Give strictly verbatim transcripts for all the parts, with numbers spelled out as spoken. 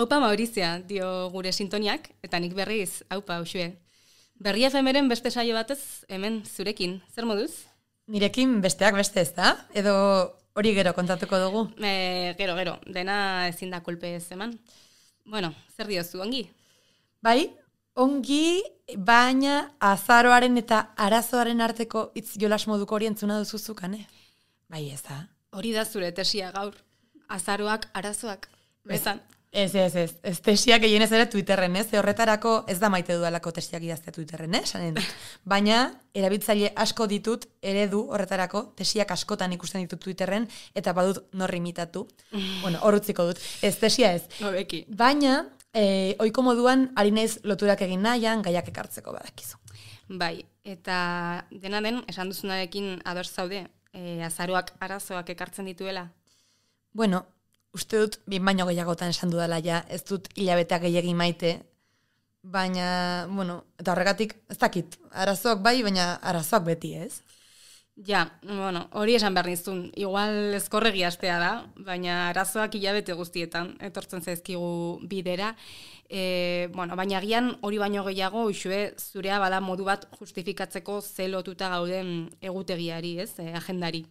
Aupa Maurizia, dio gure sintoniak, eta nik berriz, aupa, Uxue. Berri F M-ren beste saio batez, hemen zurekin, zer moduz? Nirekin besteak beste ez da? Edo hori gero kontatuko dugu? E, gero, gero, dena ezin da kolpe ez eman. Bueno, zer diozu, ongi? Bai, ongi, baina azaroaren eta arazoaren arteko hitz jolas moduko hori entzuna duzuzukan, eh? Bai, ez da. Hori da zure tesia gaur. Azaroak, arazoak. Bezan. Ez, ez, ez. Ez tesiak gehienez ere Twitterren, ez? Horretarako ez da maite dudalako tesiak idaztea Twitterren, eh? Sanen dut. Baina, erabiltzaile asko ditut eredu horretarako, tesiak askotan ikusten ditut Twitterren, eta badut norri imitatu. Bueno, hor utziko dut. Ez tesia ez. Hobeki. Baina, eh, ohiko moduan, ari naiz loturak egin nahian, gaiak ekartzeko badakizu. Bai, eta dena den, esan duzunarekin ados zaude, e, azaroak arazoak ekartzen dituela. Bueno, uste dut, bin baino gehiagotan esan dudala ja, ez dut hilabeteak gehiagin maite, baina, bueno, eta horregatik, ez dakit, arazoak bai, baina arazoak beti, ez? Ja, bueno, hori esan behar nizun, igual ezkorregi astea da, baina arazoak hilabete guztietan, etortzen zaizkigu bidera, e, bueno, baina agian hori baino gehiago, Uxue, zurea bada modu bat justifikatzeko ze lotuta gauden egutegiari, ez, e, agendari.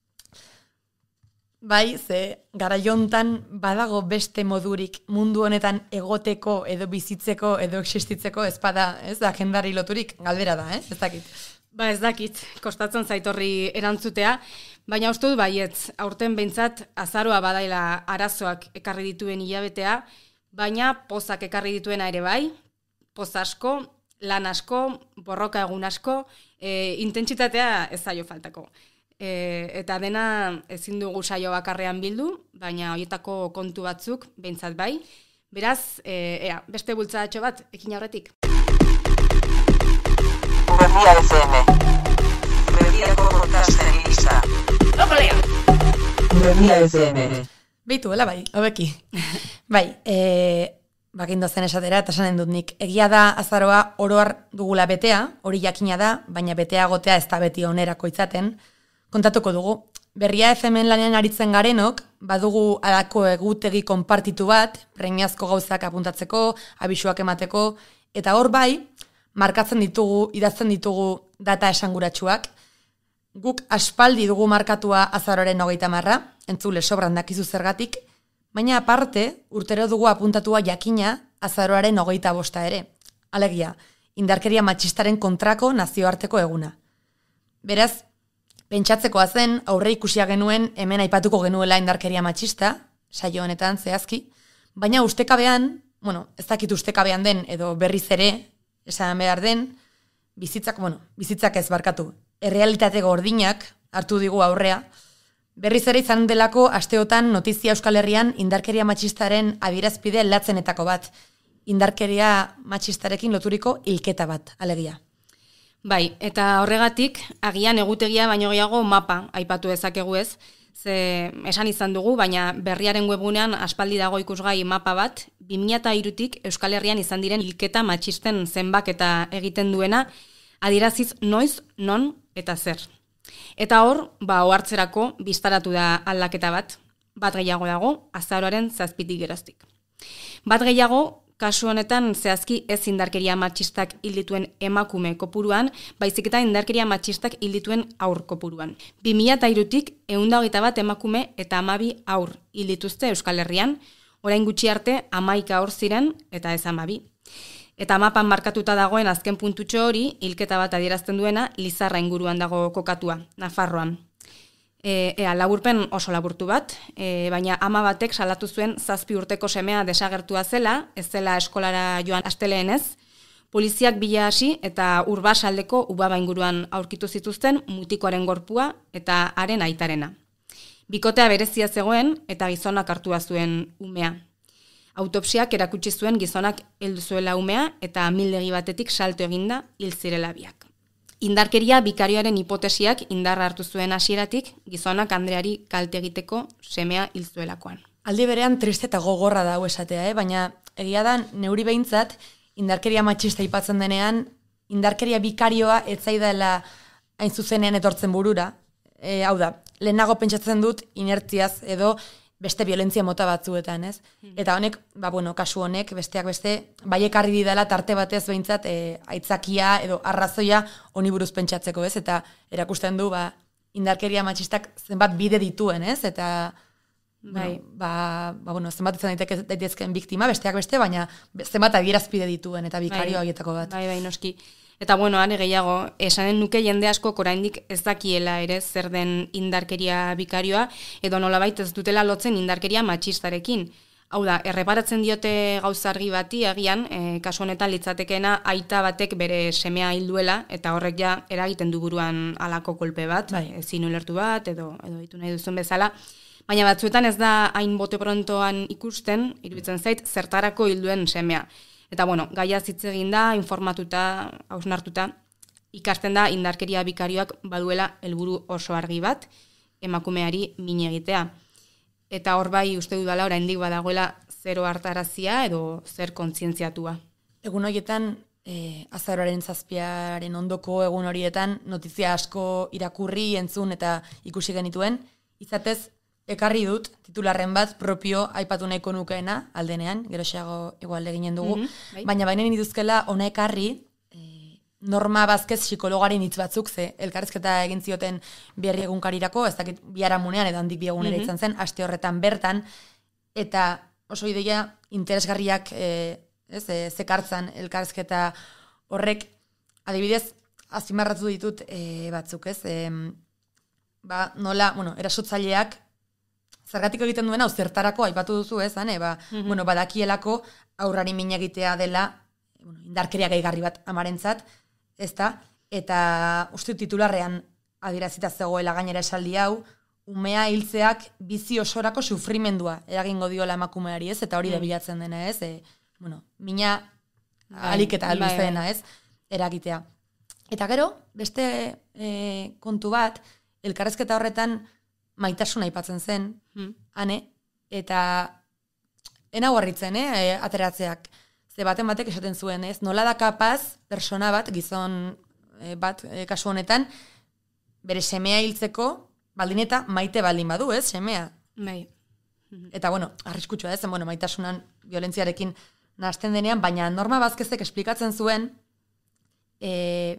Bai, ze garaiontan badago beste modurik mundu honetan egoteko edo bizitzeko edo existitzeko ezpada, ez, agendari loturik, galdera da, eh? Ez dakit. Ba ez dakit, kostatzen zaitorri erantzutea, baina uste dut baietz, aurten behintzat azaroa badaila arazoak ekarri dituen hilabetea, baina pozak ekarri dituena ere bai, poz asko, lan asko, borroka egun asko, e, intentsitatea ez zaio faltako. E, eta dena ezin dugu saio bakarrean bildu, baina horietako kontu batzuk behintzat bai. Beraz, e, ea, beste bultzadatxo bat, ekin aurretik. Berria F M. Berriako podcasten gisa. Opalea! Berria F M. Beitu, ela bai, hobeki. Bai, e, bakindo zen esatera, eta esanen dut nik. Egia da azaroa oroar dugula betea, hori jakina da, baina betea gotea ez da beti onerako itzaten. Kontatuko dugu, Berria F M lanean aritzen garenok, badugu alako egutegi konpartitu bat, premiazko gauzak apuntatzeko, abisuak emateko, eta hor bai, markatzen ditugu, idazten ditugu data esanguratsuak. Guk aspaldi dugu markatua azaroaren hogeita marra, entzule sobran dakizu zergatik, baina aparte, urtero dugu apuntatua jakina azaroaren hogeita bosta ere. Alegia, indarkeria matxistaren kontrako nazioarteko eguna. Beraz, pentsatzekoa zen, aurre ikusia genuen, hemen aipatuko genuela indarkeria matxista, saio honetan zehazki, baina ustekabean, bueno, ez dakit ustekabean den, edo berriz ere, esan behar den, bizitzak, bueno, bizitzak ez barkatu, errealitate gordinak hartu digu aurrea, berriz ere izan delako asteotan notizia Euskal Herrian indarkeria matxistaren adierazpide latzenetako bat, indarkeria matxistarekin loturiko hilketa bat, alegia. Bai, eta horregatik, agian egutegia baino gehiago mapa aipatu dezakegu ez, ze esan izan dugu, baina berriaren webgunean aspaldi dago ikusgai mapa bat, bi mila hirutik Euskal Herrian izan diren hilketa matxisten zenbak eta egiten duena, adieraziz noiz, non eta zer. Eta hor, ba, ohartzerako biztaratu da aldaketa bat, bat gehiago dago, azaroaren zazpitik geroztik. Bat gehiago, kasu honetan zehazki ez indarkeria matxistak hildituen emakume kopuruan, baizik eta indarkeria matxistak hildituen aur kopuruan. bi mila hirutik ehun eta hogeita bat emakume eta hamabi aur hildituzte Euskal Herrian, orain gutxi arte hamaika aur ziren eta ez hamabi. Eta mapan markatuta dagoen azken puntutxo hori, hilketa bat adierazten duena, Lizarra inguruan dago kokatua, Nafarroan. E, ea, laburpen oso laburtu bat, e, baina ama batek salatu zuen zazpi urteko semea desagertua zela, ez zela eskolara joan asteleenez, poliziak bila hasi eta Urbasaldeko Ubaba inguruan aurkitu zituzten mutikoaren gorpua eta haren aitarena. Bikotea berezia zegoen eta gizonak hartua zuen umea. Autopsiak erakutsi zuen gizonak heldu zuela umea eta amildegi batetik salto eginda hil zirela biak. Indarkeria bikarioaren hipotesiak indarra hartu zuen hasieratik gizonak Andreari kalte egiteko semea hil zuelakoan. Aldi berean triste eta gogorra da hau esatea, eh? Baina egia da neuri behintzat indarkeria matxista aipatzen denean, indarkeria bikarioa ez zaidala hain zuzenean etortzen burura. E, hau da, lehenago pentsatzen dut inertziaz edo beste violentzia mota batzuetan, ez? Eta honek, ba, bueno, kasu honek, besteak beste, bai ekarri didala tarte batez behintzat, e, aitzakia edo arrazoia honi buruz pentsatzeko, ez? Eta erakusten du, ba, indarkeria matxistak zenbat bide dituen, ez? Eta, bai, bueno, ba, ba, bueno, zenbat izan daiteke daitezkeen biktima, besteak beste, baina zenbat adierazpide dituen, eta bikario haietako bat. Bai, bai, noski. Eta bueno, are gehiago, esanen nuke jende asko oraindik ez dakiela ere zer den indarkeria bikarioa, edo nolabait ez dutela lotzen indarkeria matxistarekin. Hau da, erreparatzen diote gauza argi bati, agian, e, kasu honetan litzatekeena aita batek bere semea hil duela, eta horrek ja eragiten du buruan halako kolpe bat, bai. ezin ulertu bat, edo, edo ditu nahi duzun bezala. Baina batzuetan ez da hain bote prontoan ikusten, iruditzen zait, zertarako hil duen semea. Eta bueno, gaia hitz egin da, informatuta, hausnartuta, ikasten da indarkeria bikarioak baduela helburu oso argi bat, emakumeari min egitea. Eta hor bai uste dudala oraindik badagoela zero hartarazia edo zer kontzientziatua. Egun horietan, e, azaroaren zazpiaren ondoko egun horietan, notizia asko irakurri, entzun eta ikusi genituen, izatez, ekarri dut, titularren bat, propio aipatu nahiko nukeena, aldenean, geroxeago igualde ginen dugu, mm -hmm, baina baina niduzkela ona ekarri, e, Norma Bazkez psikologaren hitz batzuk, ze elkarrizketa egin zioten berri egunkarirako, ez dakit biharamunean edo handik bi egunera mm -hmm. izan zen, aste horretan bertan, eta oso ideia interesgarriak e, ez, e, zekartzan elkarrizketa horrek, adibidez, azpimarratu ditut e, batzuk, ez, e, ba, nola, bueno, erasotzaileak zergatik egiten duena, zertarako aipatu duzu ez, ane, ba, mm -hmm. bueno, badakielako aurrari min egitea dela, bueno, indarkeria gehigarri bat amarentzat, ezta, eta uste titularrean adierazita zegoela gainera esaldi hau, umea hiltzeak bizi osorako sufrimendua eragingo diola emakumeari, ez, eta hori da bilatzen dena, ez, e, bueno, mina alik eta luzeena, ez, eragitea. Eta gero, beste e, kontu bat, elkarrezketa horretan maitasuna aipatzen zen, hmm. ane, eta ena guarritzen, eh, ateratzeak, ze baten batek esaten zuen, ez, nola da kapaz, persona bat, gizon e, bat, e, kasu honetan, bere semea hiltzeko, baldin eta maite baldin badu, ez, semea. Bai. Eta, bueno, arriskutsua ez, bueno, maitasunan violentziarekin nahasten denean, baina Norma Bazkezek esplikatzen zuen, e,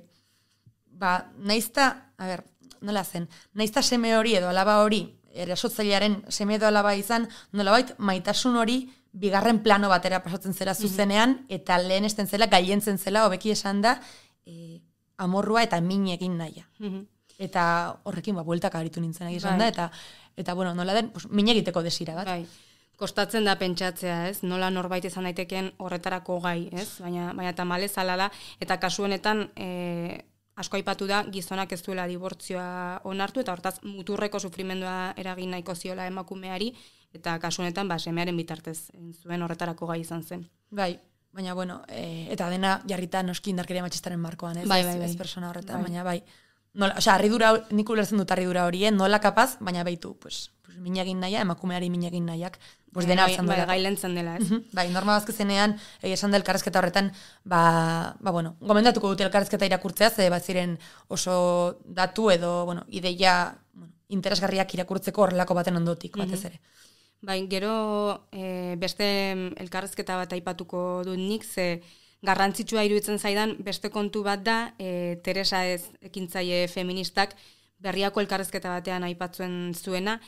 ba, naizta, a ber, nola zen, naizta seme hori edo alaba hori, erasotzailearen seme edo alaba izan, nolabait maitasun hori bigarren plano batera pasatzen zela zuzenean, mm -hmm. eta lehen esten zela, gailentzen zela, hobeki esan da, e, amorrua eta min egin nahia. Mm -hmm. Eta horrekin, ba, bueltaka aritu nintzen egizan da, eta, eta bueno, nola den, pues, min egiteko desira bat. Bai. Kostatzen da pentsatzea, ez? Nola norbait izan daiteken horretarako gai, ez? Baina, baina tamalez ala da, eta kasu honetan, e, asko aipatu da, gizonak ez duela dibortzioa onartu, eta hortaz muturreko sufrimendua eragin nahiko ziola emakumeari, eta kasu honetan, ba, semearen bitartez zuen horretarako gai izan zen. Bai, baina, bueno, e, eta dena jarrita noski indarkeria matxistaren markoan, ez? Bai, bai, bai. Ez persona horretan, bai. Baina, bai. Nola, osea, arridura, nik ulertzen dut arridura hori, nola kapaz, baina baitu, pues, pues minegin naia, emakumeari minegin nahiak, pues dena hartzen bai, dela. Bai, gailentzen dela, ez? Bai, Norma Bazkezenean, esan da elkarrezketa horretan, ba, ba, bueno, gomendatuko dute elkarrezketa irakurtzea, ze bat ziren oso datu edo, bueno, ideia, bueno, interesgarriak irakurtzeko horrelako baten ondotik, batez ere. Bai, gero e, beste elkarrezketa bat aipatuko dut nik, ze garrantzitsua iruditzen zaidan beste kontu bat da, e, Teresa ez ekintzaile feministak berriako elkarrezketa batean aipatzen zuena,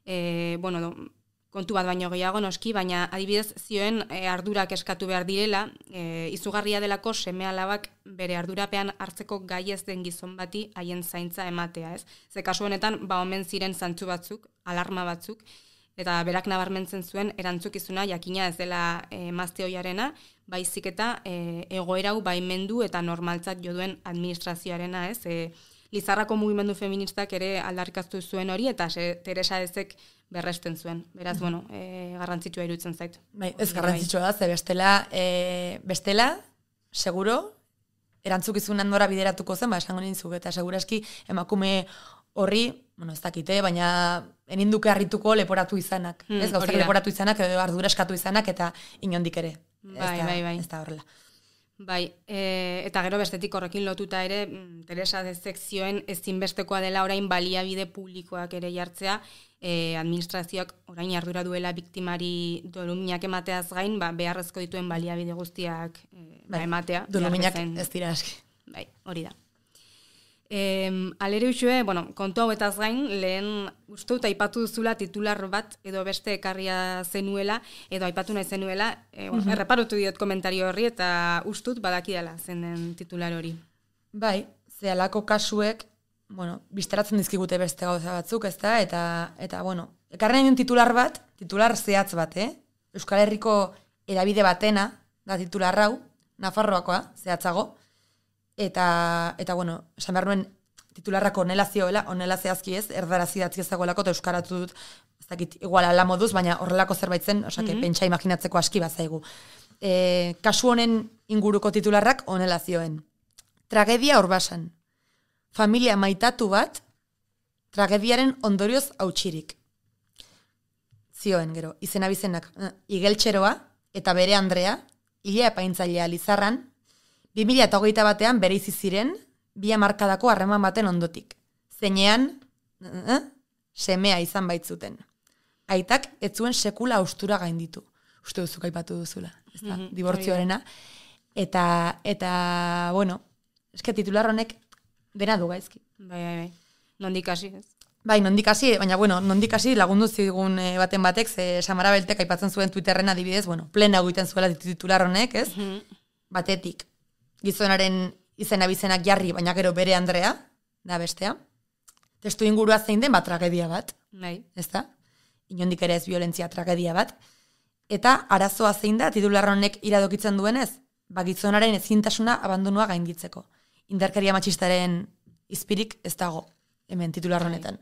e, bueno, do, kontu bat baino gehiago noski, baina adibidez zioen e, ardurak eskatu behar direla, e, izugarria delako seme alabak bere ardurapean hartzeko gai ez den gizon bati haien zaintza ematea, ez? Ze kasu honetan, ba omen ziren zantzu batzuk, alarma batzuk, eta berak nabarmentzen zuen erantzukizuna jakina ez dela e, emazte oiarena, baizik eta e, egoera hau baimendu eta normaltzat jo duen administrazioarena, ez? E, Lizarrako mugimendu feministak ere aldarrikaztu zuen hori, eta se, Teresa ezek berresten zuen. Beraz, bueno, e, garrantzitsua iruditzen zait. Bai, ez garrantzitsua da, ze bestela, e, bestela, seguro, erantzukizunan nora bideratuko zen, ba, esango nintzuk, eta seguraski emakume horri, bueno, ez dakite, baina eninduke harrituko leporatu izanak. Hmm, ez gauzak leporatu izanak, edo ardura eskatu izanak, eta inondik ere. Bai, bai, bai. Ez da horrela. Bai, e, eta gero bestetik horrekin lotuta ere, Teresa desekzioen ezinbestekoa dela orain baliabide publikoak ere jartzea, e, administrazioak orain ardura duela biktimari doluminak emateaz gain, ba, beharrezko dituen baliabide guztiak e, ba, ematea. Doluminak ez dira aski. Bai, hori da. E, alere usue, bueno, kontu hauetaz gain, lehen uste dut aipatu duzula titular bat edo beste ekarria zenuela, edo aipatu nahi zenuela, e, bueno, uh-huh. erreparutu diot komentario horri eta ustut badakidala zen den titular hori. Bai, ze halako kasuek, bueno, bistaratzen dizkigute beste gauza batzuk, ezta, eta, eta bueno, ekarren nahi titular bat, titular zehatz bat, eh? Euskal Herriko edabide batena, da titular hau, Nafarroakoa, zehatzago, Eta, eta bueno, esan behar nuen titularrako onela zioela, onela zehazki ez, erdara zidatzi ezagoelako, eta euskaratu dut, ez dakit, igual ala moduz, baina horrelako zerbait zen, osake, mm-hmm. pentsa imaginatzeko aski bat zaigu. E, kasu honen inguruko titularrak onela zioen. Tragedia Orbasan. Familia maitatu bat, tragediaren ondorioz hautsirik. Zioen, gero, izena bizenak, igeltxeroa, eta bere Andrea, hilea epaintzailea Lizarran, bi mila hogeita batean bereizi ziren, bi hamarkadako harreman baten ondotik. Zeinean, uh, semea izan baitzuten. Aitak ez zuen sekula austura gainditu. Uste duzuk aipatu duzula, ez da, mm-hmm. dibortzioarena. Eta, eta, bueno, eske titular honek dena du gaizki. Bai, bai, bai. Nondik hasi, ez? Bai, nondik hasi, baina, bueno, nondik hasi lagundu zigun e, baten batek, ze Samara Beltek aipatzen zuen Twitterren adibidez, bueno, plena egiten zuela titular honek, ez? Mm-hmm. Batetik. Gizonaren izena bizenak jarri, baina gero bere Andrea, da bestea. Testu ingurua zein den, bat tragedia bat. Bai. Ez da? Inondik ere ez violentzia tragedia bat. Eta arazoa zein da, titular honek iradokitzen duenez, ba gizonaren ezintasuna abandonua gainditzeko. Indarkeria matxistaren izpirik ez dago, hemen titular honetan.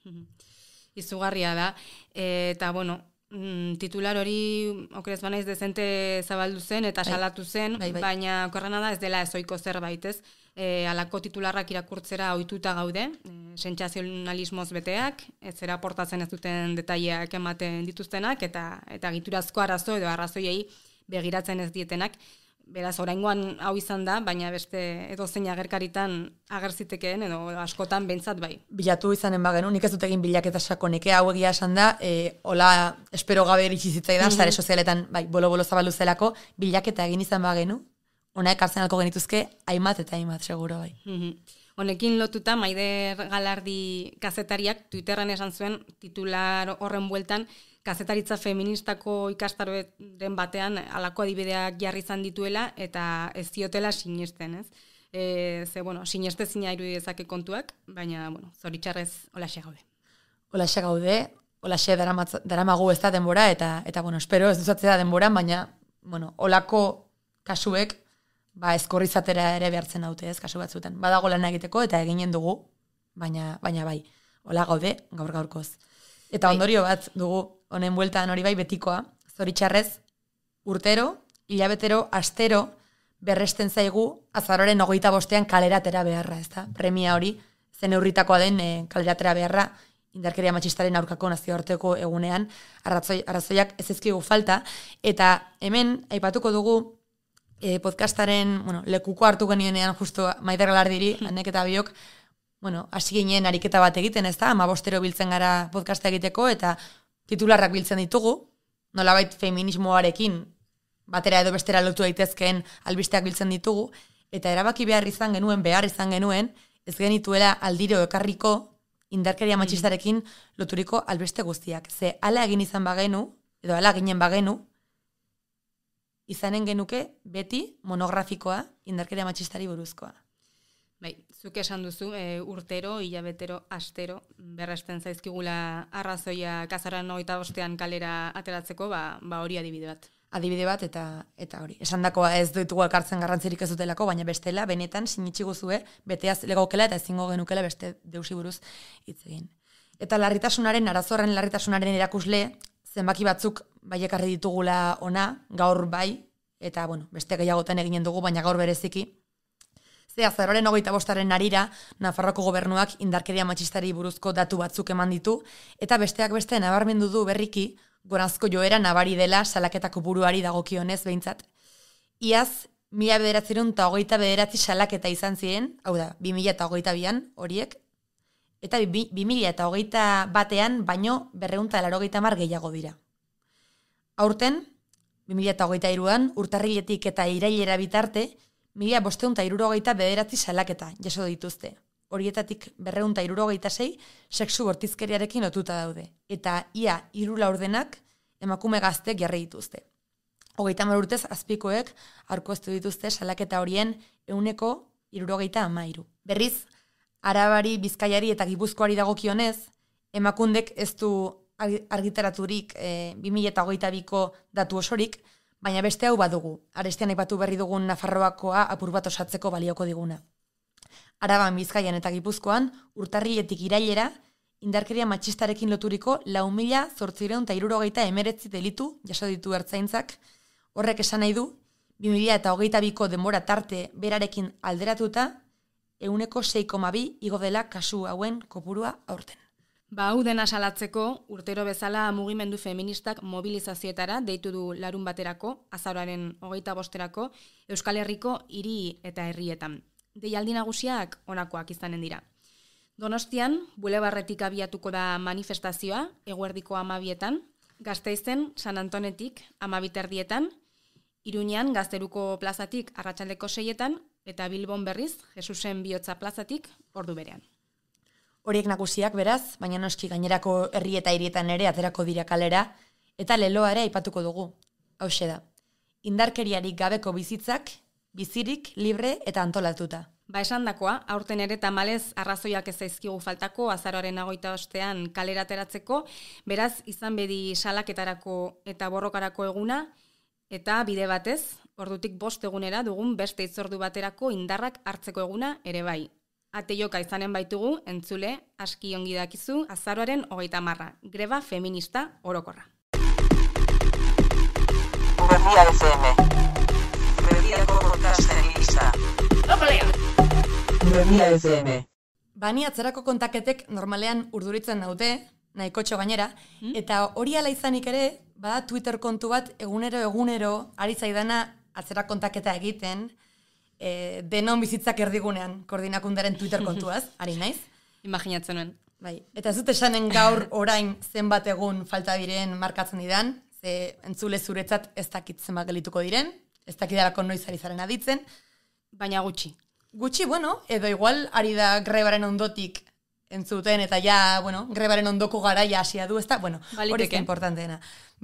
Izugarria da, e, eta bueno, Mm, titular hori okerez banaiz dezente zabaldu zen eta bai. salatu zen, bai, bai. baina okerrena da ez dela ezoiko zerbait, ez? E, alako titularrak irakurtzera ohituta gaude, e, sentsazionalismoz beteak, ez zera portatzen ez duten detaileak ematen dituztenak, eta eta giturazko arazo edo arrazoiei begiratzen ez dietenak. Beraz, oraingoan hau izan da, baina beste edozein agerkaritan agerzitekeen edo askotan behintzat bai. Bilatu izanen bagenu, nik ez dut egin bilaketa sakonek, hau egia esan da, e, hola espero gabe eritsi zitzaidan, mm-hmm. sare sozialetan, bai, bolo-bolo zabaldu zelako, bilaketa egin izan bagenu, ona ekartzen alko genituzke, aimat eta aimat, seguro bai. Mm-hmm. Honekin lotuta, Maider Galardi kazetariak Twitterren esan zuen titular horren bueltan, kazetaritza feministako ikastaroren batean halako adibideak jarri izan dituela eta ez diotela sinesten, ez? E, ze, bueno, sinestezina irudi dezake kontuak, baina, bueno, zoritxarrez holaxe gaude. Holaxe gaude, holaxe daramagu ez da denbora, eta, eta bueno, espero ez duzatzea denbora, baina, bueno, holako kasuek, ba, eskorrizatera ere behartzen daute, ez, kasu batzutan. Badago lan egiteko, eta eginen dugu, baina, baina bai, hola gaude, gaur gaurkoz. Eta bai. Ondorio bat dugu, honen bueltan hori bai betikoa, zoritxarrez, urtero, hilabetero, astero, berresten zaigu, azaroren hogeita bostean kaleratera beharra, ez da? Premia hori, zen eurritakoa den e, kaleratera beharra, indarkeria matxistaren aurkako nazioarteko egunean, arrazoi, arrazoiak ez ezkigu falta, eta hemen, aipatuko dugu, e, podcastaren, bueno, lekuko hartu genionean justo Maider Galardiri, anek eta biok, bueno, hasi ginen ariketa bat egiten, ez da, amabostero biltzen gara podcasta egiteko, eta titularrak biltzen ditugu, nolabait feminismoarekin, batera edo bestera lotu daitezkeen albisteak biltzen ditugu, eta erabaki behar izan genuen, behar izan genuen, ez genituela aldiro ekarriko indarkeria matxistarekin loturiko albiste guztiak. Ze ala egin izan bagenu, edo ala ginen bagenu, izanen genuke beti monografikoa indarkeria matxistari buruzkoa. Bai, zuk esan duzu, e, urtero, hilabetero, astero, berresten zaizkigula arrazoia kazaran hogeita bostean kalera ateratzeko, ba, ba hori adibide bat. Adibide bat eta eta hori. Esandakoa ez ditugu elkartzen garrantzirik ez dutelako, baina bestela, benetan, sinitsi guzue, beteaz legokela eta ezingo genukela beste deusi buruz hitz egin. Eta larritasunaren, arazorren larritasunaren erakusle, zenbaki batzuk baiekarri ditugula ona, gaur bai, eta bueno, beste gehiagotan eginen dugu, baina gaur bereziki, Ze azaroaren hogeita bostaren arira, Nafarroko gobernuak indarkeria matxistari buruzko datu batzuk eman ditu, eta besteak beste nabarmendu du berriki, gorazko joera nabari dela salaketako buruari dagokionez behintzat. Iaz, mila bederatziehun eta hogeita bederatzi salaketa izan ziren, hau da, bi mila eta hogeita bian horiek, eta bi mila eta hogeita batean baino berrehun eta laurogeita hamar gehiago dira. Aurten, bi mila eta hogeita hiruan, urtarriletik eta irailera bitarte, mila bostehun eta hirurogeita bederatzi salaketa jaso dituzte. Horietatik berrehun eta hirurogeita sei sexu bortizkeriarekin lotuta daude, eta ia hiru laurdenak emakume gaztek jarri dituzte. Hogeita hamar urtez azpikoek aurkeztu dituzte salaketa horien ehuneko hirurogeita hamairu. Berriz, Arabari, Bizkaiari eta Gipuzkoari dagokionez, emakundek ez du argitaraturik e, bi mila eta hogeita biko datu osorik, baina beste hau badugu. Arestian aipatu berri dugun Nafarroakoa apur bat osatzeko balioko diguna. Araban, Bizkaian eta Gipuzkoan, urtarriletik irailera, indarkeria matxistarekin loturiko lau mila zortziehun eta hirurogeita hemeretzi delitu jaso ditu ertzaintzak. Horrek esan nahi du, bi mila eta hogeita biko denbora tarte berarekin alderatuta, ehuneko sei koma bi igo dela kasu hauen kopurua aurten. Ba, hau dena salatzeko, urtero bezala mugimendu feministak mobilizazioetara deitu du larun baterako, azaroaren hogeita bosterako, Euskal Herriko hiri eta herrietan. Deialdi nagusiak honakoak izanen dira. Donostian, bulebarretik abiatuko da manifestazioa, eguerdiko amabietan, Gasteizen, San Antonetik amabiterdietan, Iruñean, Gazteruko plazatik arratsaldeko seietan, eta Bilbon berriz, Jesusen bihotza plazatik ordu berean. Horiek nagusiak beraz, baina noski gainerako herri eta hirietan ere aterako dira kalera, eta leloa ere aipatuko dugu. Hauxe da, indarkeriarik gabeko bizitzak, bizirik, libre eta antolatuta. Ba esan dakoa, aurten ere tamalez arrazoiak ez zaizkigu faltako azaroaren hogeita bostean kalera ateratzeko, beraz izan bedi salaketarako eta borrokarako eguna, eta bide batez, ordutik bost egunera dugun beste itzordu baterako indarrak hartzeko eguna ere bai. Ate joka izanen baitugu, entzule, aski ongi dakizu, azaroaren hogeita marra, greba feminista orokorra. Berria F M. Berriako podcasten lista. Berria F M. Bani atzerako kontaketek normalean urduritzen naute, nahikotxo gainera, hmm? Eta hori ala izanik ere, bada Twitter kontu bat egunero egunero ari zaidana atzera kontaketa egiten, e, denon bizitzak erdigunean koordinakundaren Twitter kontuaz, ari naiz? Imaginatzen nuen. Bai, eta ez dut esanen gaur orain zenbat egun falta diren markatzen didan, ze entzule zuretzat ez dakit zenbat gelituko diren, ez dakidalako noiz ari zaren aditzen. Baina gutxi. Gutxi, bueno, edo igual ari da grebaren ondotik entzuten, eta ja, bueno, grebaren ondoko garaia hasia du, ezta? Bueno, hori ez da importanteena.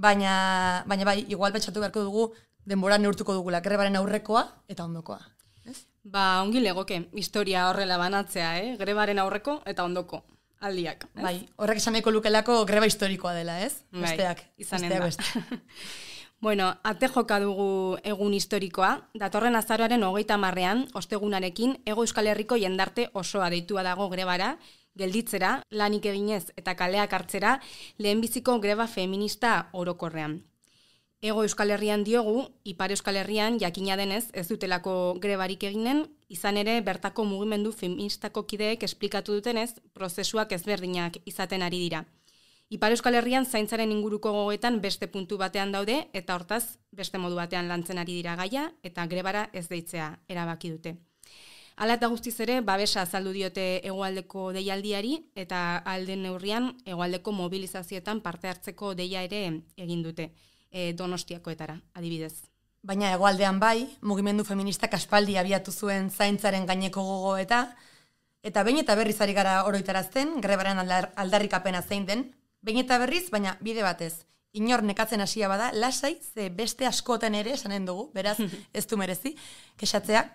Baina, baina bai, igual pentsatu beharko dugu denbora neurtuko dugula, grebaren aurrekoa eta ondokoa. Ez? Ba, ongi legoke, historia horrela banatzea, eh? Grebaren aurreko eta ondoko aldiak. Ez? Bai, horrek esan nahiko lukelako greba historikoa dela, ez? Bai, besteak, izanen besteak da. beste. Bueno, ate joka dugu egun historikoa, datorren azaroaren hogeita marrean, ostegunarekin, Hego Euskal Herriko jendarte osoa deitua dago grebara, gelditzera, lanik eginez eta kaleak hartzera, lehenbiziko greba feminista orokorrean. Hego Euskal Herrian diogu, Ipar Euskal Herrian jakina denez ez dutelako grebarik eginen, izan ere bertako mugimendu feministako kideek esplikatu dutenez, prozesuak ezberdinak izaten ari dira. Ipar Euskal Herrian zaintzaren inguruko gogoetan beste puntu batean daude eta hortaz beste modu batean lantzen ari dira gaia eta grebara ez deitzea erabaki dute. Hala eta guztiz ere, babesa azaldu diote hegoaldeko deialdiari eta alden neurrian hegoaldeko mobilizazioetan parte hartzeko deia ere egin dute, e, Donostiakoetara, adibidez. Baina hegoaldean bai, mugimendu feministak aspaldi abiatu zuen zaintzaren gaineko gogoeta, eta behin eta berriz ari gara oroitarazten, grebaren aldar, aldarrikapena zein den, behin eta berriz, baina bide batez. Inor nekatzen hasia bada, lasai, ze beste askotan ere esanen dugu, beraz ez du merezi, kexatzeak.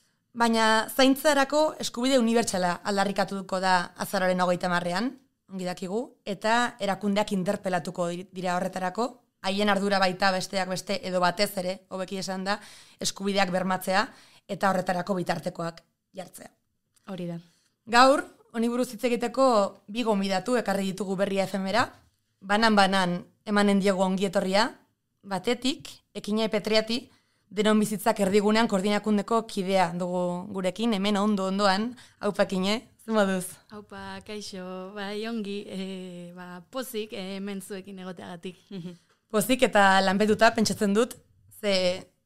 Baina zaintzarako eskubide unibertsala aldarrikatuko da azararen hogeita marrean, ongi dakigu, eta erakundeak interpelatuko dira horretarako, haien ardura baita besteak beste edo batez ere, hobeki esan da, eskubideak bermatzea eta horretarako bitartekoak jartzea. Hori da. Gaur, honi buruz hitz egiteko bi gonbidatu ekarri ditugu Berria F M-era, banan-banan emanen diegu ongietorria, batetik, Ekina Petriati, denon bizitzak erdigunean koordinakundeko kidea dugu gurekin, hemen ondo-ondoan, haupa Ekine, zen moduz? Haupa, kaixo, bai ongi, e, ba, pozik e, hemen zuekin egoteagatik. Pozik eta lanpetuta pentsatzen dut, ze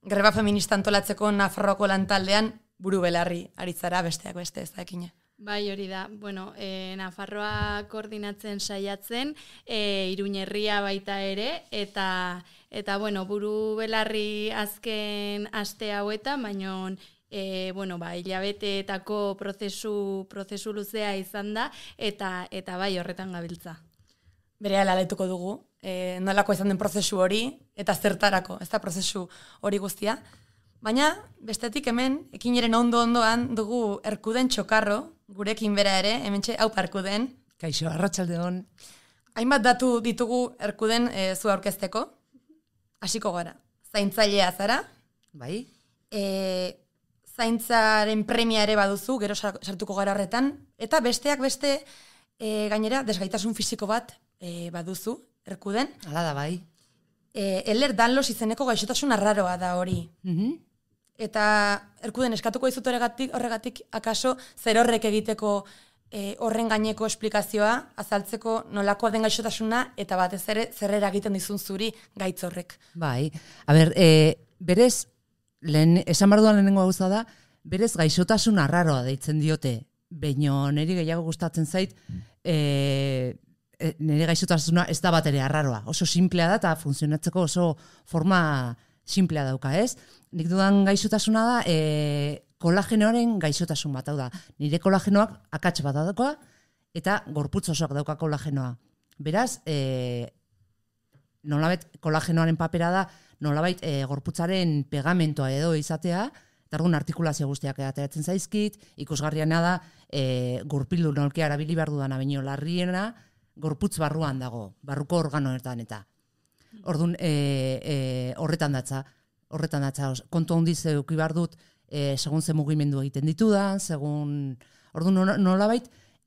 greba feminista antolatzeko Nafarroako lantaldean buru belarri aritzara besteak beste ez dakine. Bai, hori da. Bueno, e, Nafarroa koordinatzen saiatzen, e, Iruñerria baita ere, eta, eta bueno, buru belarri azken aste hauetan, baino e, bueno, ba, hilabeteetako prozesu, prozesu luzea izan da, eta, eta bai horretan gabiltza. Berehala aletuko dugu, e, nolako izan den prozesu hori, eta zertarako, ez da prozesu hori guztia. Baina, bestetik hemen, ekineren ondo-ondoan dugu Erkuden Txokarro, gurekin bera ere, hementxe hau Erkuden. Kaixo, arratsaldeon. Hainbat datu ditugu Erkuden e, zu aurkezteko. Hasiko gara. Zaintzailea zara. Bai. E, zaintzaren premia ere baduzu, gero sartuko gara horretan. Eta besteak beste, e, gainera, desgaitasun fisiko bat e, baduzu, Erkuden. Hala da, bai. E, Eler Danlos izeneko gaixotasun arraroa da hori. Mhm. Eta Erkuden eskatuko dizut horregatik, horregatik akaso zer horrek egiteko e, horren gaineko esplikazioa, azaltzeko nolakoa den gaixotasuna, eta batez ere zerrera egiten dizun zuri gaitz horrek. Bai. A ber, e, berez, lehen, esan barduan lehenengo gauza da, berez gaixotasun arraroa deitzen diote, baino niri gehiago gustatzen zait, e, e, nire gaixotasuna ez da bat ere arraroa. Oso simplea da eta funtzionatzeko oso forma simplea dauka, ez? Nik dudan gaixotasuna da e, kolagenoaren gaixotasun bat, hau da. Nire kolagenoak akats bat dauka eta gorputz osoak dauka kolagenoa. Beraz, e, nolabait kolagenoaren papera da, nolabait e, gorputzaren pegamentoa edo izatea, eta orduan artikulazio guztiak ateratzen zaizkit, ikusgarriana da, e, gurpildu nolkea erabili behar dudana, baino larriena, gorputz barruan dago, barruko organoetan eta. Orduan, e, e, horretan datza, horretan datza, kontu handiz eduki behar dut, e, segun ze mugimendu egiten ditudan, segun, orduan nolabait,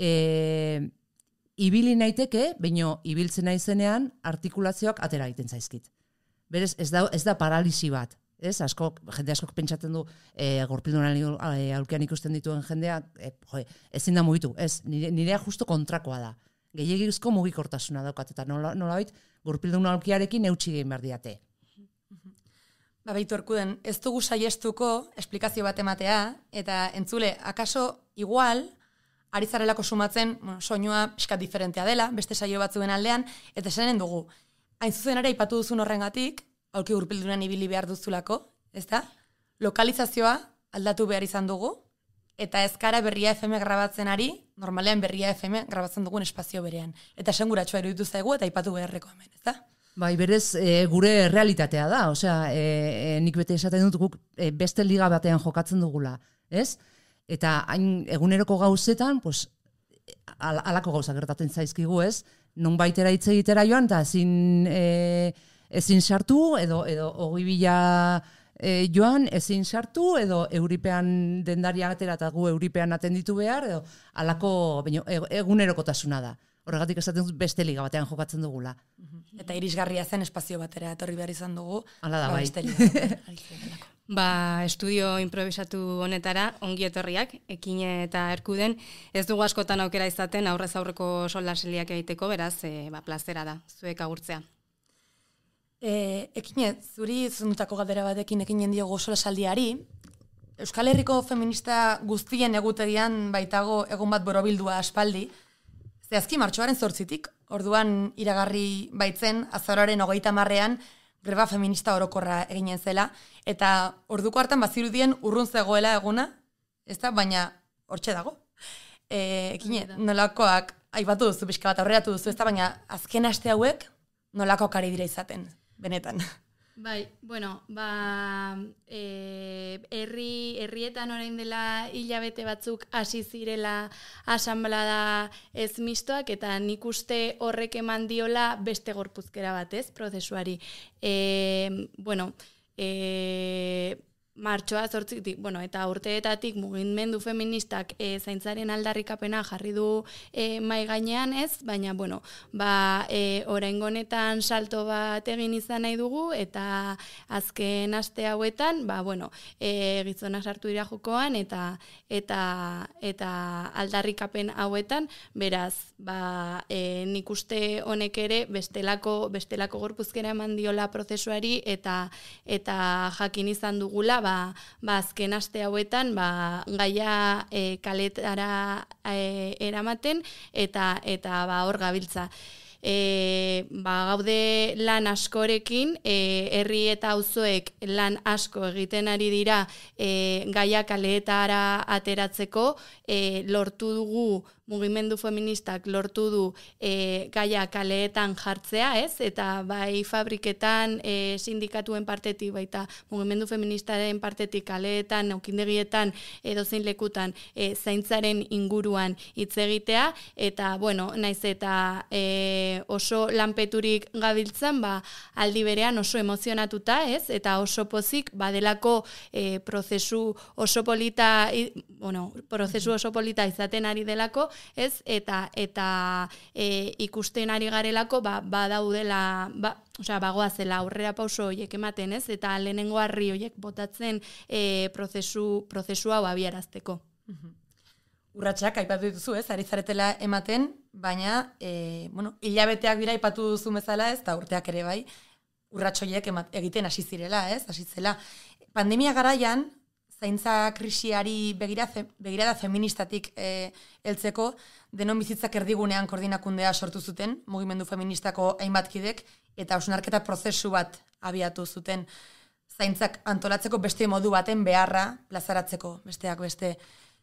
e, ibili naiteke, baino ibiltzen naizenean artikulazioak atera egiten zaizkit. Berez, ez da, ez da paralisi bat, ez? Asko, jende askok pentsatzen du, e, gorpildunan e, aulkean ikusten dituen jendea, e, jo, ezin da mugitu, ez, nire, nirea justo kontrakoa da. Gehiagizko mugikortasuna daukat, eta nola, nolabait, gurpildun aulkiarekin eutsi egin behar diate. Ba, baitu Erkuden, ez dugu saiestuko esplikazio bat ematea, eta entzule, akaso igual, ari zarelako sumatzen, bueno, soinua pixkat diferentea dela, beste saio batzuen aldean, eta esanen dugu, hain zuzen ere ipatu duzun horrengatik, aulki gurpildunan ibili behar duzulako, ez da? Lokalizazioa aldatu behar izan dugu, eta ez gara Berria F M grabatzen ari, normalean Berria F M grabatzen dugun espazio berean. Eta esanguratsua iruditu zaigu eta ipatu beharreko hemen, ez da? Bai, berez, e, gure realitatea da, osea, e, e, nik bete esaten dut guk e, beste liga batean jokatzen dugula, ez? Eta hain eguneroko gauzetan, pues, al, alako gauza gertatzen zaizkigu, ez? Non baitera hitz egitera joan, eta ezin, e, ezin sartu, edo, edo hogei bila E, joan ezin sartu, edo euripean dendaria atera eta gu euripean atenditu behar, edo alako baino, egunerokotasuna da. Horregatik esaten dut beste liga batean jokatzen dugula. Eta irisgarria zen espazio batera etorri behar izan dugu. Hala da, ba, bai. beste liga batean. Ba, estudio improvisatu honetara, ongi etorriak, Ekine eta Erkuden, ez dugu askotan aukera izaten aurrez aurreko solaseliak egiteko, beraz, e, ba, plazera da, zuek agurtzea. E, ekine, zuri zundutako galdera batekin ekinen diogo solasaldiari, Euskal Herriko feminista guztien egutegian baitago egun bat borobildua aspaldi, zehazki martxoaren zortzitik, orduan iragarri baitzen, azaroaren hogeita marrean, greba feminista orokorra eginen zela, eta orduko hartan bazirudien urrun zegoela eguna, ez da, baina hortxe dago. E, ekine, nolakoak, aipatu duzu, pixka bat aurreratu duzu, ez da, baina azken aste hauek nolakoak ari dira izaten. Benetan. Bai, bueno, ba, e, herri, herrietan orain dela hilabete batzuk hasi zirela asanblada ez mistoak, eta nik uste horrek eman diola beste gorpuzkera bat, ez, prozesuari. E, bueno, e, martxoa zortzitik, bueno, eta urteetatik mugimendu feministak e, zaintzaren aldarrikapena jarri du e, mai gainean ez, baina, bueno, ba, e, oraingo honetan salto bat egin izan nahi dugu, eta azken aste hauetan, ba, bueno, e, gizonak sartu dira jokoan, eta eta eta aldarrikapen hauetan, beraz, ba, e, nik uste honek ere bestelako, bestelako gorpuzkera eman diola prozesuari, eta eta jakin izan dugula, ba, ba azken aste hauetan ba, gaia e, kaletara e, eramaten eta eta ba hor gabiltza. E, ba, gaude lan askorekin, e, herri eta auzoek lan asko egiten ari dira e, gaia kaleetara ateratzeko, e, lortu dugu mugimendu feministak lortu du e, gaia kaleetan jartzea, ez? Eta bai fabriketan, e, sindikatuen partetik, baita mugimendu feministaren partetik kaleetan, okindegietan, edozein lekutan, e, zaintzaren inguruan hitz egitea, eta, bueno, naiz eta e, oso lanpeturik gabiltzan, ba, aldi berean oso emozionatuta, ez? Eta oso pozik, badelako e, prozesu oso polita, i, bueno, prozesu oso polita izaten ari delako, ez, eta eta e, ikusten ari garelako ba badaudela, ba, osea, bagoazela aurrera pauso horiek ematen, ez, eta lehenengo harri horiek botatzen e, prozesu prozesu hau abiarazteko. Urratsak aipatu dituzu, ez, ari zaretela ematen, baina e, bueno, hilabeteak dira aipatu duzu bezala, ez, eta urteak ere bai, urrats horiek egiten hasi zirela, ez, hasi zela. Pandemia garaian zaintza krisiari begira, begirada feministatik e, heltzeko, denon bizitzak erdigunean koordinakundea sortu zuten, mugimendu feministako hainbat kidek, eta hausnarketa prozesu bat abiatu zuten zaintzak antolatzeko beste modu baten beharra plazaratzeko, besteak beste.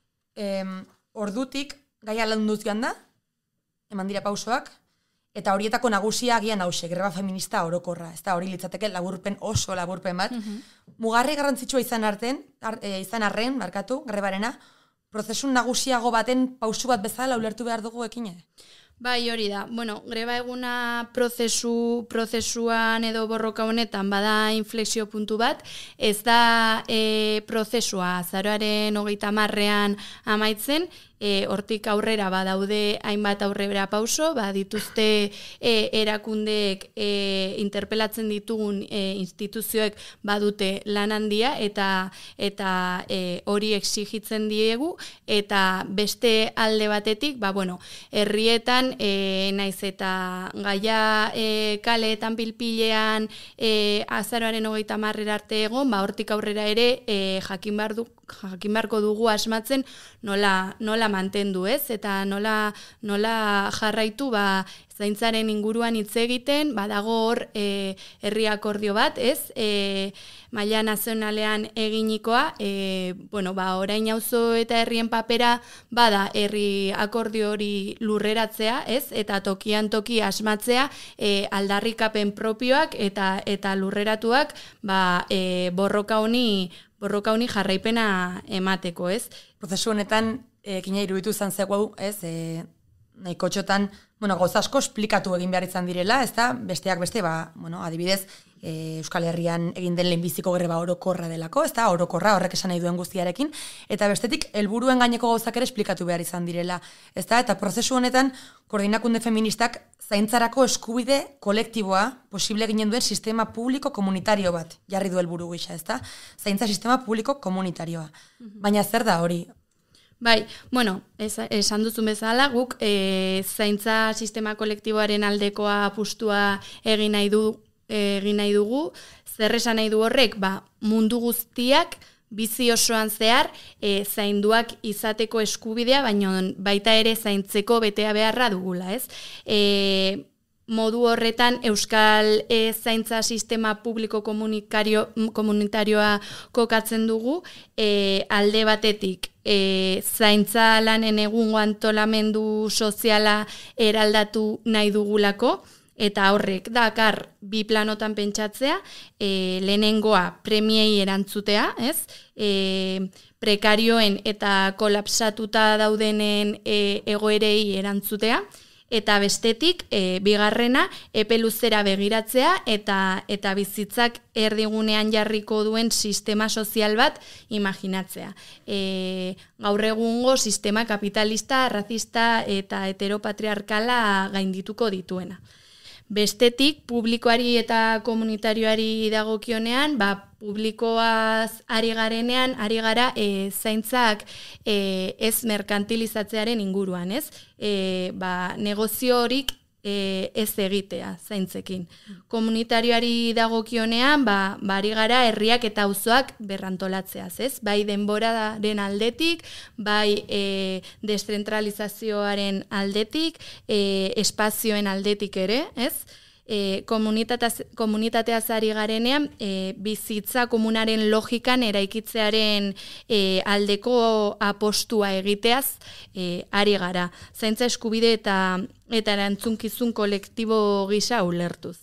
E, ordutik, gaia landuz joan da, eman dira pausoak, eta horietako nagusia agian hause, greba feminista orokorra, ez da hori litzateke laburpen oso laburpen bat. Mm-hmm. Mugarri garrantzitsua izan arten, ar, e, izan arren, markatu, grebarena, prozesun nagusiago baten pausu bat bezala ulertu behar dugu ekine? Bai, hori da. Bueno, greba eguna prozesu, prozesuan edo borroka honetan bada inflexio puntu bat, ez da e, prozesua azaroaren hogeita hamarrean amaitzen, E, hortik aurrera badaude hainbat aurrera pauso, ba, dituzte e, erakundeek e, interpelatzen ditugun e, instituzioek badute lan handia eta eta e, hori exigitzen diegu, eta beste alde batetik, ba, bueno, herrietan e, naiz eta gaia e, kaleetan pilpilean e, azaroaren hogeita hamarrera arte egon, ba, hortik aurrera ere e, jakin behar du, jakin beharko dugu asmatzen nola, nola mantendu, ez? Eta nola, nola jarraitu ba, zaintzaren inguruan hitz egiten, badago hor e, herri akordio bat, ez? E, maila nazionalean eginikoa, e, bueno, ba, orain auzo eta herrien papera bada herri akordio hori lurreratzea, ez? Eta tokian toki asmatzea e, aldarrikapen propioak eta eta lurreratuak ba, e, borroka honi borroka honi jarraipena emateko, ez? Prozesu honetan, ekina iruditu izan zego, ez, e, nahiko txotan, bueno, gauza asko esplikatu egin behar izan direla, ez da, besteak beste, ba, bueno, adibidez, e, Euskal Herrian egin den lehenbiziko greba orokorra delako, ez da, orokorra, horrek esan nahi duen guztiarekin, eta bestetik, helburuen gaineko gauzak ere esplikatu behar izan direla, ez da, eta prozesu honetan, koordinakunde feministak zaintzarako eskubide kolektiboa posible ginen duen sistema publiko komunitario bat, jarri du helburu gisa, ez da, zaintza sistema publiko komunitarioa. Baina zer da hori? Bai, bueno, es, esan duzun bezala, guk e, zaintza sistema kolektiboaren aldekoa apustua egin nahi, du, egin nahi dugu, zer esan nahi du horrek, ba, mundu guztiak, bizi osoan zehar, e, zainduak izateko eskubidea, baina baita ere zaintzeko betea beharra dugula, ez? E, modu horretan Euskal e, zaintza sistema publiko komunitarioa kokatzen dugu, e, alde batetik, E, zaintza lanen egungo antolamendu soziala eraldatu nahi dugulako, eta horrek dakar bi planotan pentsatzea, e, lehenengoa premiei erantzutea, ez? E, prekarioen eta kolapsatuta daudenen e, egoerei erantzutea, eta bestetik, e, bigarrena, epe luzera begiratzea eta eta bizitzak erdigunean jarriko duen sistema sozial bat imaginatzea. E, gaur egungo sistema kapitalista, razista eta heteropatriarkala gaindituko dituena. Bestetik, publikoari eta komunitarioari dagokionean, ba, publikoaz ari garenean, ari gara e, zaintzak e, ez merkantilizatzearen inguruan, ez? E, ba, negozio horik e, ez egitea zaintzekin. Komunitarioari dagokionean, ba, ba ari gara herriak eta auzoak berrantolatzeaz, ez? Bai denboraren aldetik, bai e, deszentralizazioaren aldetik, e, espazioen aldetik ere, ez? E, komunitateaz ari garenean, e, bizitza komunaren logikan eraikitzearen e, aldeko apostua egiteaz e, ari gara. Zaintza eskubide eta, eta erantzunkizun kolektibo gisa ulertuz.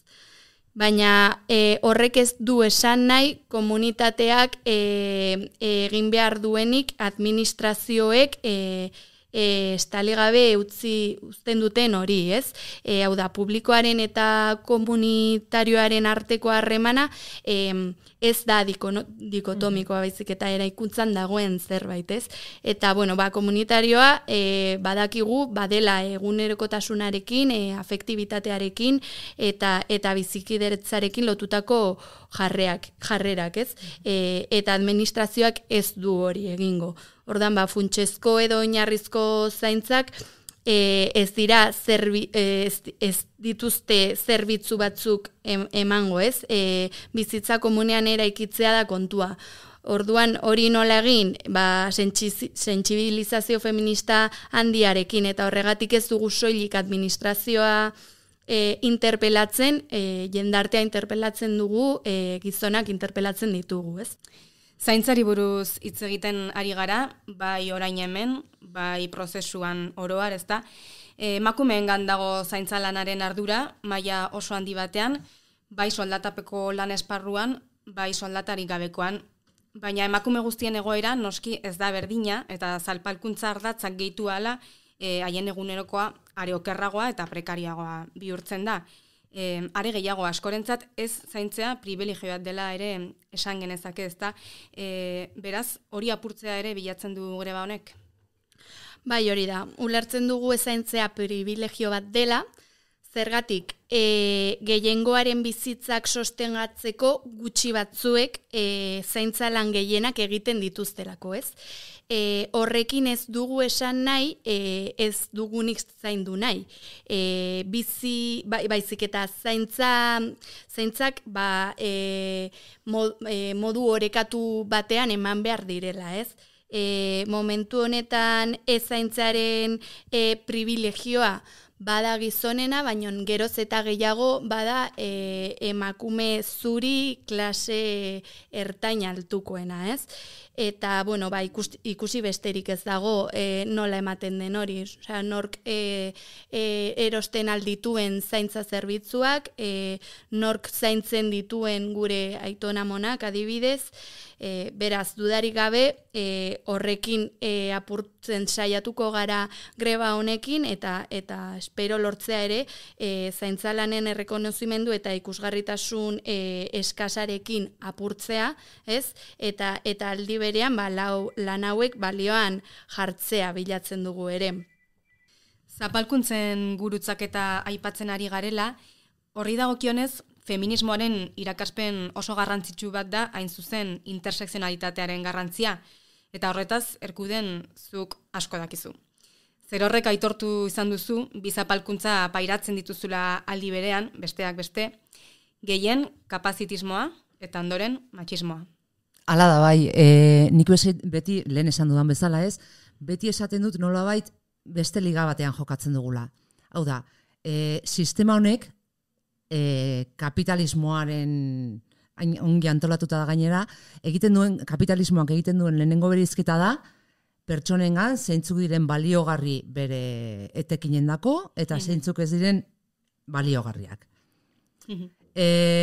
Baina e, horrek ez du esan nahi komunitateak e, egin behar duenik administrazioek e, E, estali gabe utzi uzten duten hori, ez? E, hau da, publikoaren eta komunitarioaren arteko harremana e, ez da diko, no, dikotomikoa baizik eta eraikuntzan dagoen zerbait, ez? Eta, bueno, ba, komunitarioa e, badakigu, badela egunerokotasunarekin, e, afektibitatearekin eta eta bizikideretzarekin lotutako jarreak, jarrerak, ez? E, eta administrazioak ez du hori egingo. Ordan ba, funtsezko edo oinarrizko zaintzak e, ez dira zerbi, ez, ez dituzte zerbitzu batzuk em, emango, ez? E, bizitza komunean eraikitzea da kontua. Orduan hori nola egin, ba, sentsibilizazio feminista handiarekin eta horregatik ez dugu soilik administrazioa e, interpelatzen, e, jendartea interpelatzen dugu, e, gizonak interpelatzen ditugu, ez? Zaintzari buruz hitz egiten ari gara, bai orain hemen, bai prozesuan oroar, ezta? Emakumeengan dago zaintza lanaren ardura, maila oso handi batean, bai soldatapeko lan esparruan, bai soldatarik gabekoan, baina emakume guztien egoera noski ez da berdina eta zapalkuntza ardatzak gehitu ahala, e, haien egunerokoa are okerragoa eta prekariagoa bihurtzen da. E, are gehiago askorentzat ez zaintzea privilegio bat dela ere esan genezake, ezta? E, beraz, hori apurtzea ere bilatzen du greba honek? Bai, hori da. Ulertzen dugu ez zaintzea privilegio bat dela, zergatik e, gehiengoaren bizitzak sostengatzeko gutxi batzuek e, zaintza lan gehienak egiten dituztelako, ez? E, horrekin ez dugu esan nahi, e, ez dugunik zaindu nahi. E, bizi, ba, baizik eta zaintza, zaintzak ba, e, mod, e, modu orekatu batean eman behar direla, ez? E, momentu honetan ez zaintzaren e, privilegioa bada gizonena, baina geroz eta gehiago bada e, emakume zuri klase ertain altukoena, ez? Eta, bueno, ba, ikusi, ikusi besterik ez dago e, nola ematen den hori. Osea, nork e, e, erosten aldituen zaintza zerbitzuak, e, nork zaintzen dituen gure aitonamonak adibidez, e, beraz, dudarik gabe, e, horrekin e, apurtzen saiatuko gara greba honekin, eta eta espero lortzea ere, e, zaintza lanen errekonozimendu eta ikusgarritasun e, eskasarekin apurtzea, ez? Eta, eta aldi berean, ba, lau, lan hauek balioan jartzea bilatzen dugu ere. Zapalkuntzen gurutzak eta aipatzen ari garela, horri dagokionez, feminismoaren irakaspen oso garrantzitsu bat da, hain zuzen intersekzionalitatearen garrantzia, eta horretaz, erkuden zuk asko dakizu. Zer horrek aitortu izan duzu, bizapalkuntza pairatzen dituzula aldi berean, besteak beste, gehien kapazitismoa eta ondoren matxismoa. Hala da bai, e, nik beti lehen esan dudan bezala ez, beti esaten dut nolabait beste liga batean jokatzen dugula. Hau da, e, sistema honek e, kapitalismoaren ongi antolatuta da gainera, egiten duen, kapitalismoak egiten duen lehenengo berizketa da, pertsonengan zeintzuk diren baliogarri bere etekinen dako, eta zeintzuk ez diren baliogarriak. E,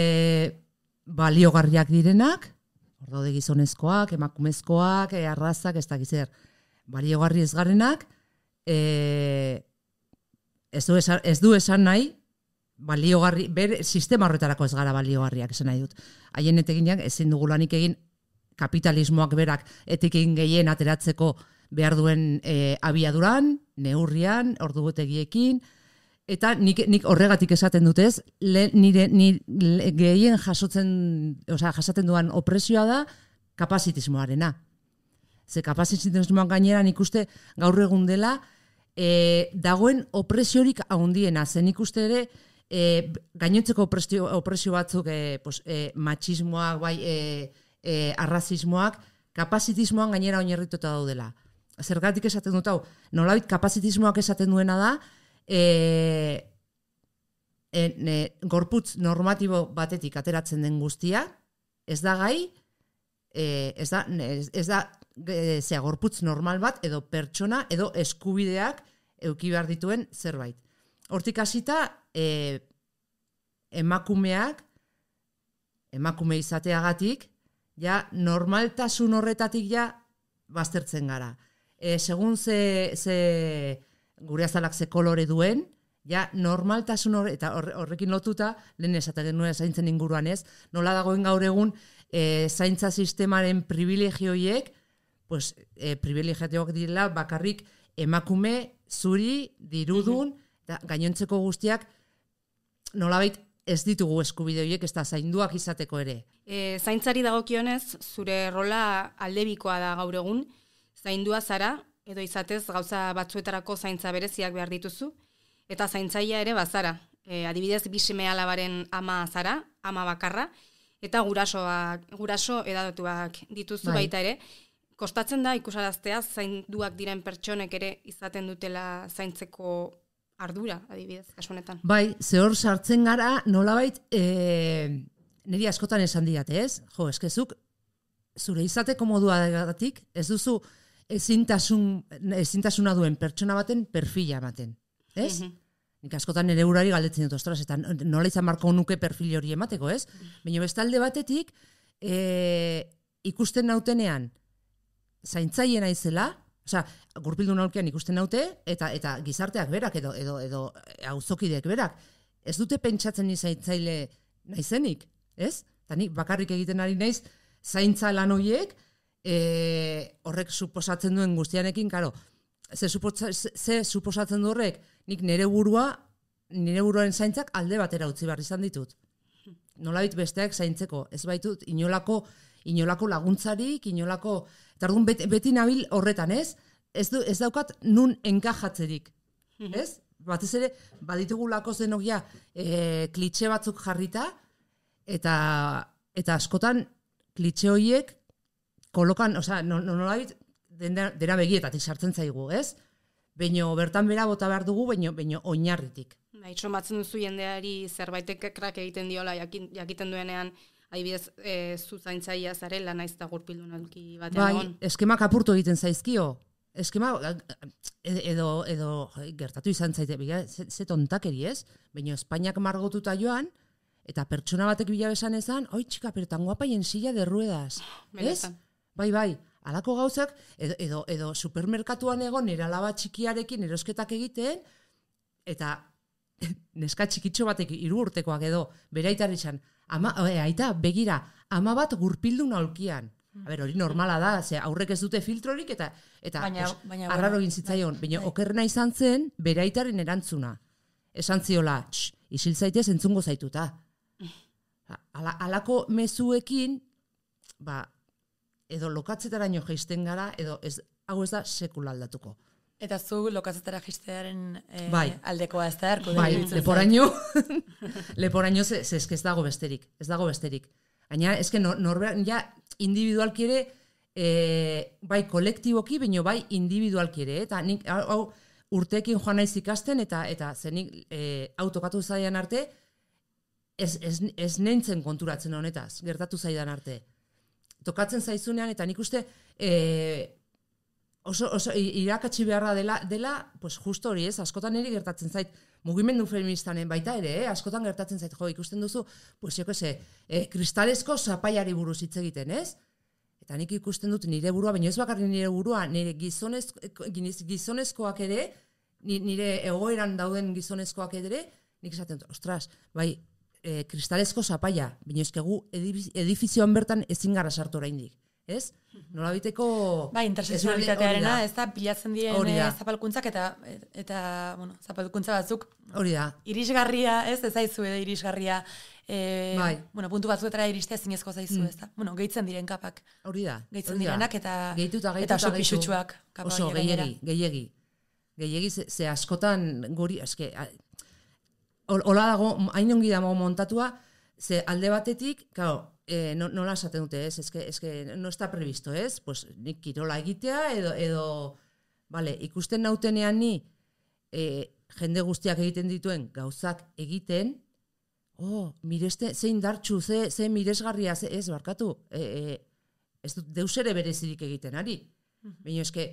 baliogarriak direnak, hor daude gizonezkoak, emakumezkoak, e, arrazak, ez dakiz zer, baliogarri ez garenak, e, ez du esan, ez du esan nahi, baliogarri, ber, sistema horretarako ez gara baliogarriak esan nahi dut. Haien eteginak ezin dugu lanik egin kapitalismoak berak etekin gehien ateratzeko behar duen e, abiaduran, neurrian, ordugutegiekin, eta nik, nik horregatik esaten dutez, le, nire, nire gehien jasotzen, osea, jasaten duan opresioa da kapazitismoarena. Ze kapazitismoan gainera nik uste gaur egun dela e, dagoen opresiorik handiena, zen nik uste ere E, gainontzeko opresio, opresio batzuk e, pues, e, matxismoak, bai, e, e, arrazismoak, kapazitismoan gainera oinarrituta daudela. Zergatik esaten dut hau, nolabait kapazitismoak esaten duena da, e, e, e, gorputz normatibo batetik ateratzen den guztia, ez da gai, e, ez da, ez, ez da e, zea, gorputz normal bat, edo pertsona, edo eskubideak euki behar dituen zerbait. Hortik hasita, e, emakumeak, emakume izateagatik, ja normaltasun horretatik ja baztertzen gara. E, segun ze, ze gure azalak ze kolore duen, ja normaltasun horre, eta horrekin lotuta, lehen esaten genuen zaintzen inguruan ez, nola dagoen gaur egun e, zaintza sistemaren privilegioiek, pues, e, privilegiatuak direla bakarrik emakume, zuri, dirudun, eta gainontzeko guztiak nolabait ez ditugu eskubide horiek, ez da zainduak izateko ere. E, zaintzari dagokionez, zure rola aldebikoa da gaur egun, zaindua zara, edo izatez gauza batzuetarako zaintza bereziak behar dituzu, eta zaintzaia ere bazara. E, adibidez, bi seme alabaren ama zara, ama bakarra, eta gurasoak, guraso edatuak dituzu bai. Baita ere, kostatzen da ikusaraztea zainduak diren pertsonek ere izaten dutela zaintzeko ardura, adibidez, kasu honetan. Bai, zehor sartzen gara, nolabait, e, niri askotan esan diate, ez? Jo, eskezuk, zure izateko modua dagatik, ez duzu ezintasun, ezintasuna duen pertsona baten perfila ematen, ez? Mm-hmm. Nik askotan nire urari galdetzen dut, ostras, eta nola izan marko nuke perfil hori emateko, ez? Mm-hmm. Baina bestalde batetik, e, ikusten nautenean, zaintzaile naizela, osea, gurpildu naulkean ikusten naute, eta eta gizarteak berak, edo edo edo auzokideek berak, ez dute pentsatzen ni zaintzaile naizenik, ez? Eta nik bakarrik egiten ari naiz, zaintza lan horiek, e, horrek suposatzen duen guztianekin, karo, ze, suposa, ze suposatzen du horrek, nik nire burua, nire buruaren zaintzak alde batera utzi behar izan ditut. Nolabait besteak zaintzeko, ez baitut inolako, inolako laguntzarik, inolako, eta orduan beti, beti nabil horretan, ez? Ez, du, ez daukat nun enkajatzerik, ez? Batez ere, baditugulako zenogia e, klitxe batzuk jarrita, eta, eta askotan klitxe horiek kolokan, osea, nolabait dena, dena begietatik sartzen zaigu, ez? Baino bertan bera bota behar dugu, baino, baino oinarritik. Bai, somatzen duzu jendeari zerbaitek krak egiten diola jakin, jakiten duenean, adibidez, e, zu zaintzaia zarela naiz eta gurpildu nolki batean bai, egon. eskemak apurtu egiten zaizkio. Eskema, edo, edo gertatu izan zaite, ze, ze tontakeri ez, baina Espainiak margotuta joan, eta pertsona batek bila besan ezan, oi txika, pero tan guapaien silla de ruedas. Ez? Bai, bai, alako gauzak, edo, edo, edo supermerkatuan egon, eralaba txikiarekin erosketak egiten, eta neska txikitxo batek hiru urtekoak edo, bere aitari izan, ama, e, aita, begira, ama bat gurpildu naulkian. A ber, hori normala da, ze aurrek ez dute filtrorik, eta eta baina, pues, baina, arraro egin zitzaion. Baina bai. Okerrena izan zen, bere aitaren erantzuna. Esan ziola, tx, isil zaitez entzungo zaituta. Ala, alako mezuekin, ba, edo lokatzetaraino jaisten gara, edo ez, hau ez da sekula aldatuko. Eta zu lokatzetara jaistearen e, bai. aldekoa ez da, erko bai, leporaino, leporaino ze, ze ez dago besterik, ez dago besterik. Gaina, eske no, norberan, ja, individualki ere, e, bai kolektiboki, baino bai individualki ere, eta nik, hau, hau urteekin joan naiz ikasten, eta eta zenik e, autokatu zaidan arte, ez, ez, ez nintzen konturatzen honetaz, gertatu zaidan arte. Tokatzen zaizunean, eta nik uste, e, oso, oso irakatsi beharra dela, dela, pues justo hori ez, askotan niri gertatzen zait, mugimendu feministanen baita ere, eh? Askotan gertatzen zait, jo, ikusten duzu, pues jo, kese, eh, kristalesko zapaiari buruz hitz egiten, ez? Eta nik ikusten dut nire burua, baina ez bakarrik nire burua, nire gizonez, gizonezkoak ere, ni- nire egoeran dauden gizonezkoak ere, nik esaten dut, ostras, bai, e, kristalezko zapaia, baina eskegu edifizioan bertan ezin gara sartu oraindik, ez? Nola biteko... Bai, interseksualitatearena, ez da, bilatzen diren eh, zapalkuntzak eta, eta bueno, zapalkuntza batzuk hori da. Irisgarria, ez, ez zaizu edo irisgarria, e, bai. bueno, puntu batzuetara iristea zinezko zaizu, Mm. ez da. Bueno, gehitzen diren kapak. Hori da. Gehitzen hori da. direnak eta, Gehituta, eta gehituta, oso gehitu. pisutsuak. kapa Oso, horiek gainera. gehiegi, gehiegi. Gehiegi, ze, ze askotan guri, eske, a- hol- hola dago, hain ongi dago montatua, ze alde batetik, claro, eh, no, nola esaten dute, ez, eske, eske, no está previsto, ez, pues, nik kirola egitea, edo, edo, vale, ikusten nautenean ni, eh, jende guztiak egiten dituen gauzak egiten, oh, mireste, zein dartxu, ze, ze miresgarria, ze, ez, barkatu, e, e, ez dut deus ere berezirik egiten ari. Baina eske,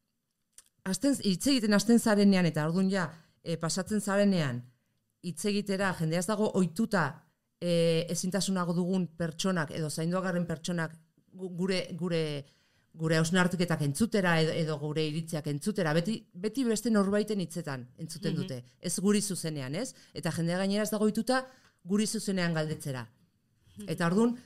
azten, hitz egiten hasten zarenean, eta orduan ja, e, pasatzen zarenean, hitz egitera, jendea ez dago ohituta e, ezintasunago dugun pertsonak, edo zainduagarren pertsonak, gu- gure, gure, gure hausnarketak entzutera, edo, edo gure iritziak entzutera, beti, beti beste norbaiten hitzetan entzuten dute, ez guri zuzenean, ez? Eta jendea gainera ez dago ohituta guri zuzenean galdetzera. Eta orduan,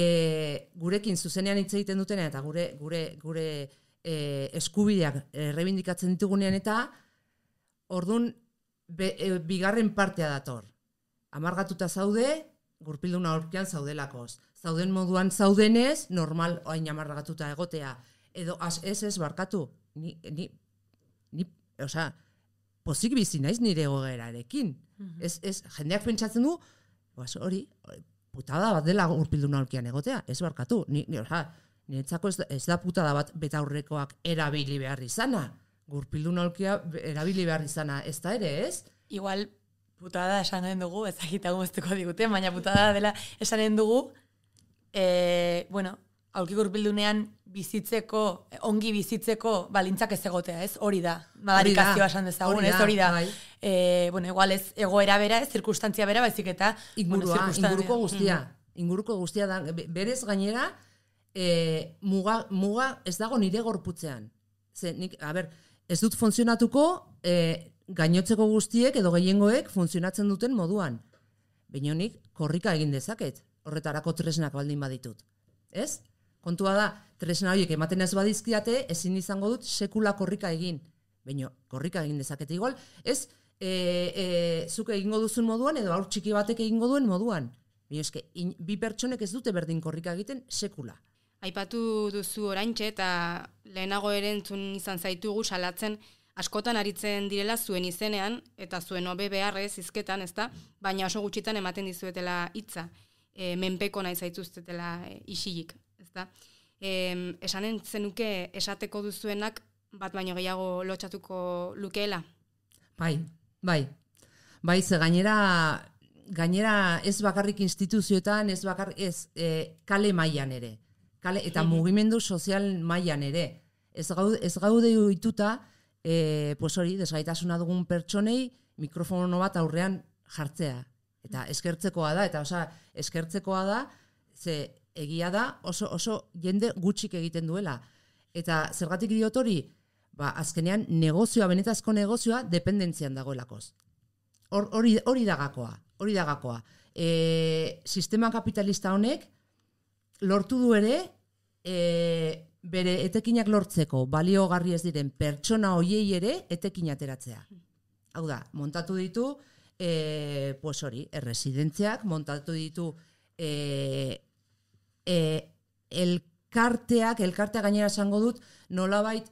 e, gurekin zuzenean hitz egiten dutenean, eta gure, gure, gure e, eskubideak errebindikatzen ditugunean, eta orduan, be, e, bigarren partea dator. Amargatuta zaude, gurpilduna aurkean zaudelakoz. Zauden moduan zaudenez, normal oain amargatuta egotea. Edo, az, ez ez, barkatu, ni, ni, ni osea, pozik bizi naiz nire egoerarekin. Ez, ez, jendeak pentsatzen du, pues hori, putada bat dela gurpilduna aurkean egotea, ez barkatu. Ni, ni, osea, niretzako ez, da- ez da putada bat betaurrekoak erabili behar izana. Gurpilduna aurkea erabili behar izana, ez da ere, ez? Igual, putada esanen dugu, ez agitago eztuko diguten, baina putada dela esanen dugu, e, bueno, aurki gurpildunean bizitzeko, ongi bizitzeko balintzak ez egotea, ez? Hori da, madarikazioa esan dezagun, hori ez? da, Hori da. bai. E, bueno, igual ez egoera bera, ez zirkustantzia bera, baizik eta... Ingurua, bueno, zirkunstan- inguruko guztia. Inguruko guztia da, be- berez gainera, e, muga, muga ez dago nire gorputzean. Ze, nik, a ber, ez dut funtzionatuko e, gainotzeko guztiek edo gehiengoek funtzionatzen duten moduan. Baina nik korrika egin dezaket, horretarako tresnak baldin baditut. Ez? Kontua da, tresna horiek ematen ez badizkiate, ezin izango dut sekula korrika egin. Baina korrika egin dezakete igual, ez e, e, zuk egingo duzun moduan edo aur txiki batek egingo duen moduan. Baina eske, in, bi pertsonek ez dute berdin korrika egiten sekula. Aipatu duzu oraintxe eta lehenago ere entzun izan zaitugu salatzen askotan aritzen direla zuen izenean eta zuen hobe beharrez hizketan, ezta? Baina oso gutxitan ematen dizuetela hitza. E, menpeko nahi zaituztetela e, isilik, ezta? E, esanen zenuke esateko duzuenak bat baino gehiago lotxatuko lukeela. Bai, bai. Bai, ze gainera gainera ez bakarrik instituzioetan, ez bakarrik ez e, kale mailan ere. Kale eta mugimendu sozial mailan ere. Ez gaude ez gaude ohituta e, pues hori, desgaitasuna dugun pertsonei mikrofono bat aurrean jartzea. Eta eskertzekoa da, eta osea, eskertzekoa da, ze egia da oso oso jende gutxik egiten duela. Eta zergatik diot hori? Ba, azkenean negozioa, benetazko negozioa dependentzian dagoelakoz. Hor- Hori hori da gakoa, hori da gakoa. E, sistema kapitalista honek lortu du ere e, bere etekinak lortzeko baliogarri ez diren pertsona hoiei ere etekin ateratzea. Hau da, montatu ditu e, pues hori, erresidentziak, montatu ditu e, e, elkarteak, elkartea gainera esango dut, nolabait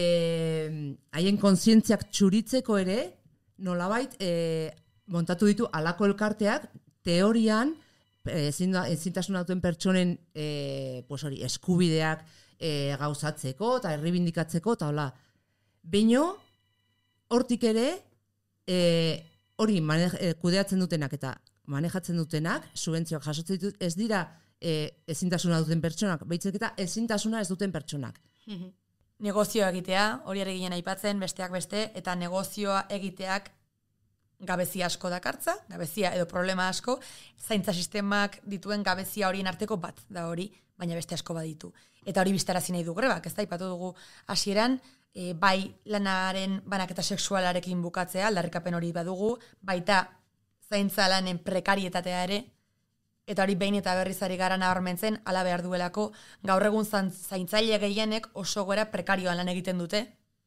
e, haien kontzientziak txuritzeko ere, nolabait e, montatu ditu halako elkarteak teorian ezin da- ezintasuna duten pertsonen e, pues hori, eskubideak e, gauzatzeko eta erribindikatzeko eta hola. Beino, hortik ere, e, hori manej, e, kudeatzen dutenak eta manejatzen dutenak, subentzioak jasotzen ditut, ez dira e, ezintasuna duten pertsonak, baizik eta ezintasuna ez duten pertsonak. Negozioa egitea, hori ere ginen aipatzen, besteak beste, eta negozioa egiteak gabezia asko dakartza, gabezia edo problema asko, zaintza sistemak dituen gabezia horien arteko bat da hori, baina beste asko baditu. Eta hori biztarazi nahi du grebak, ez da, aipatu dugu hasieran, e, bai lanaren banaketa sexualarekin bukatzea, aldarrikapen hori badugu, baita zaintza lanen prekarietatea ere, eta hori behin eta berriz ari gara nabarmentzen, ala behar duelako, gaur egun zaintzaile gehienek oso gora prekarioan lan egiten dute.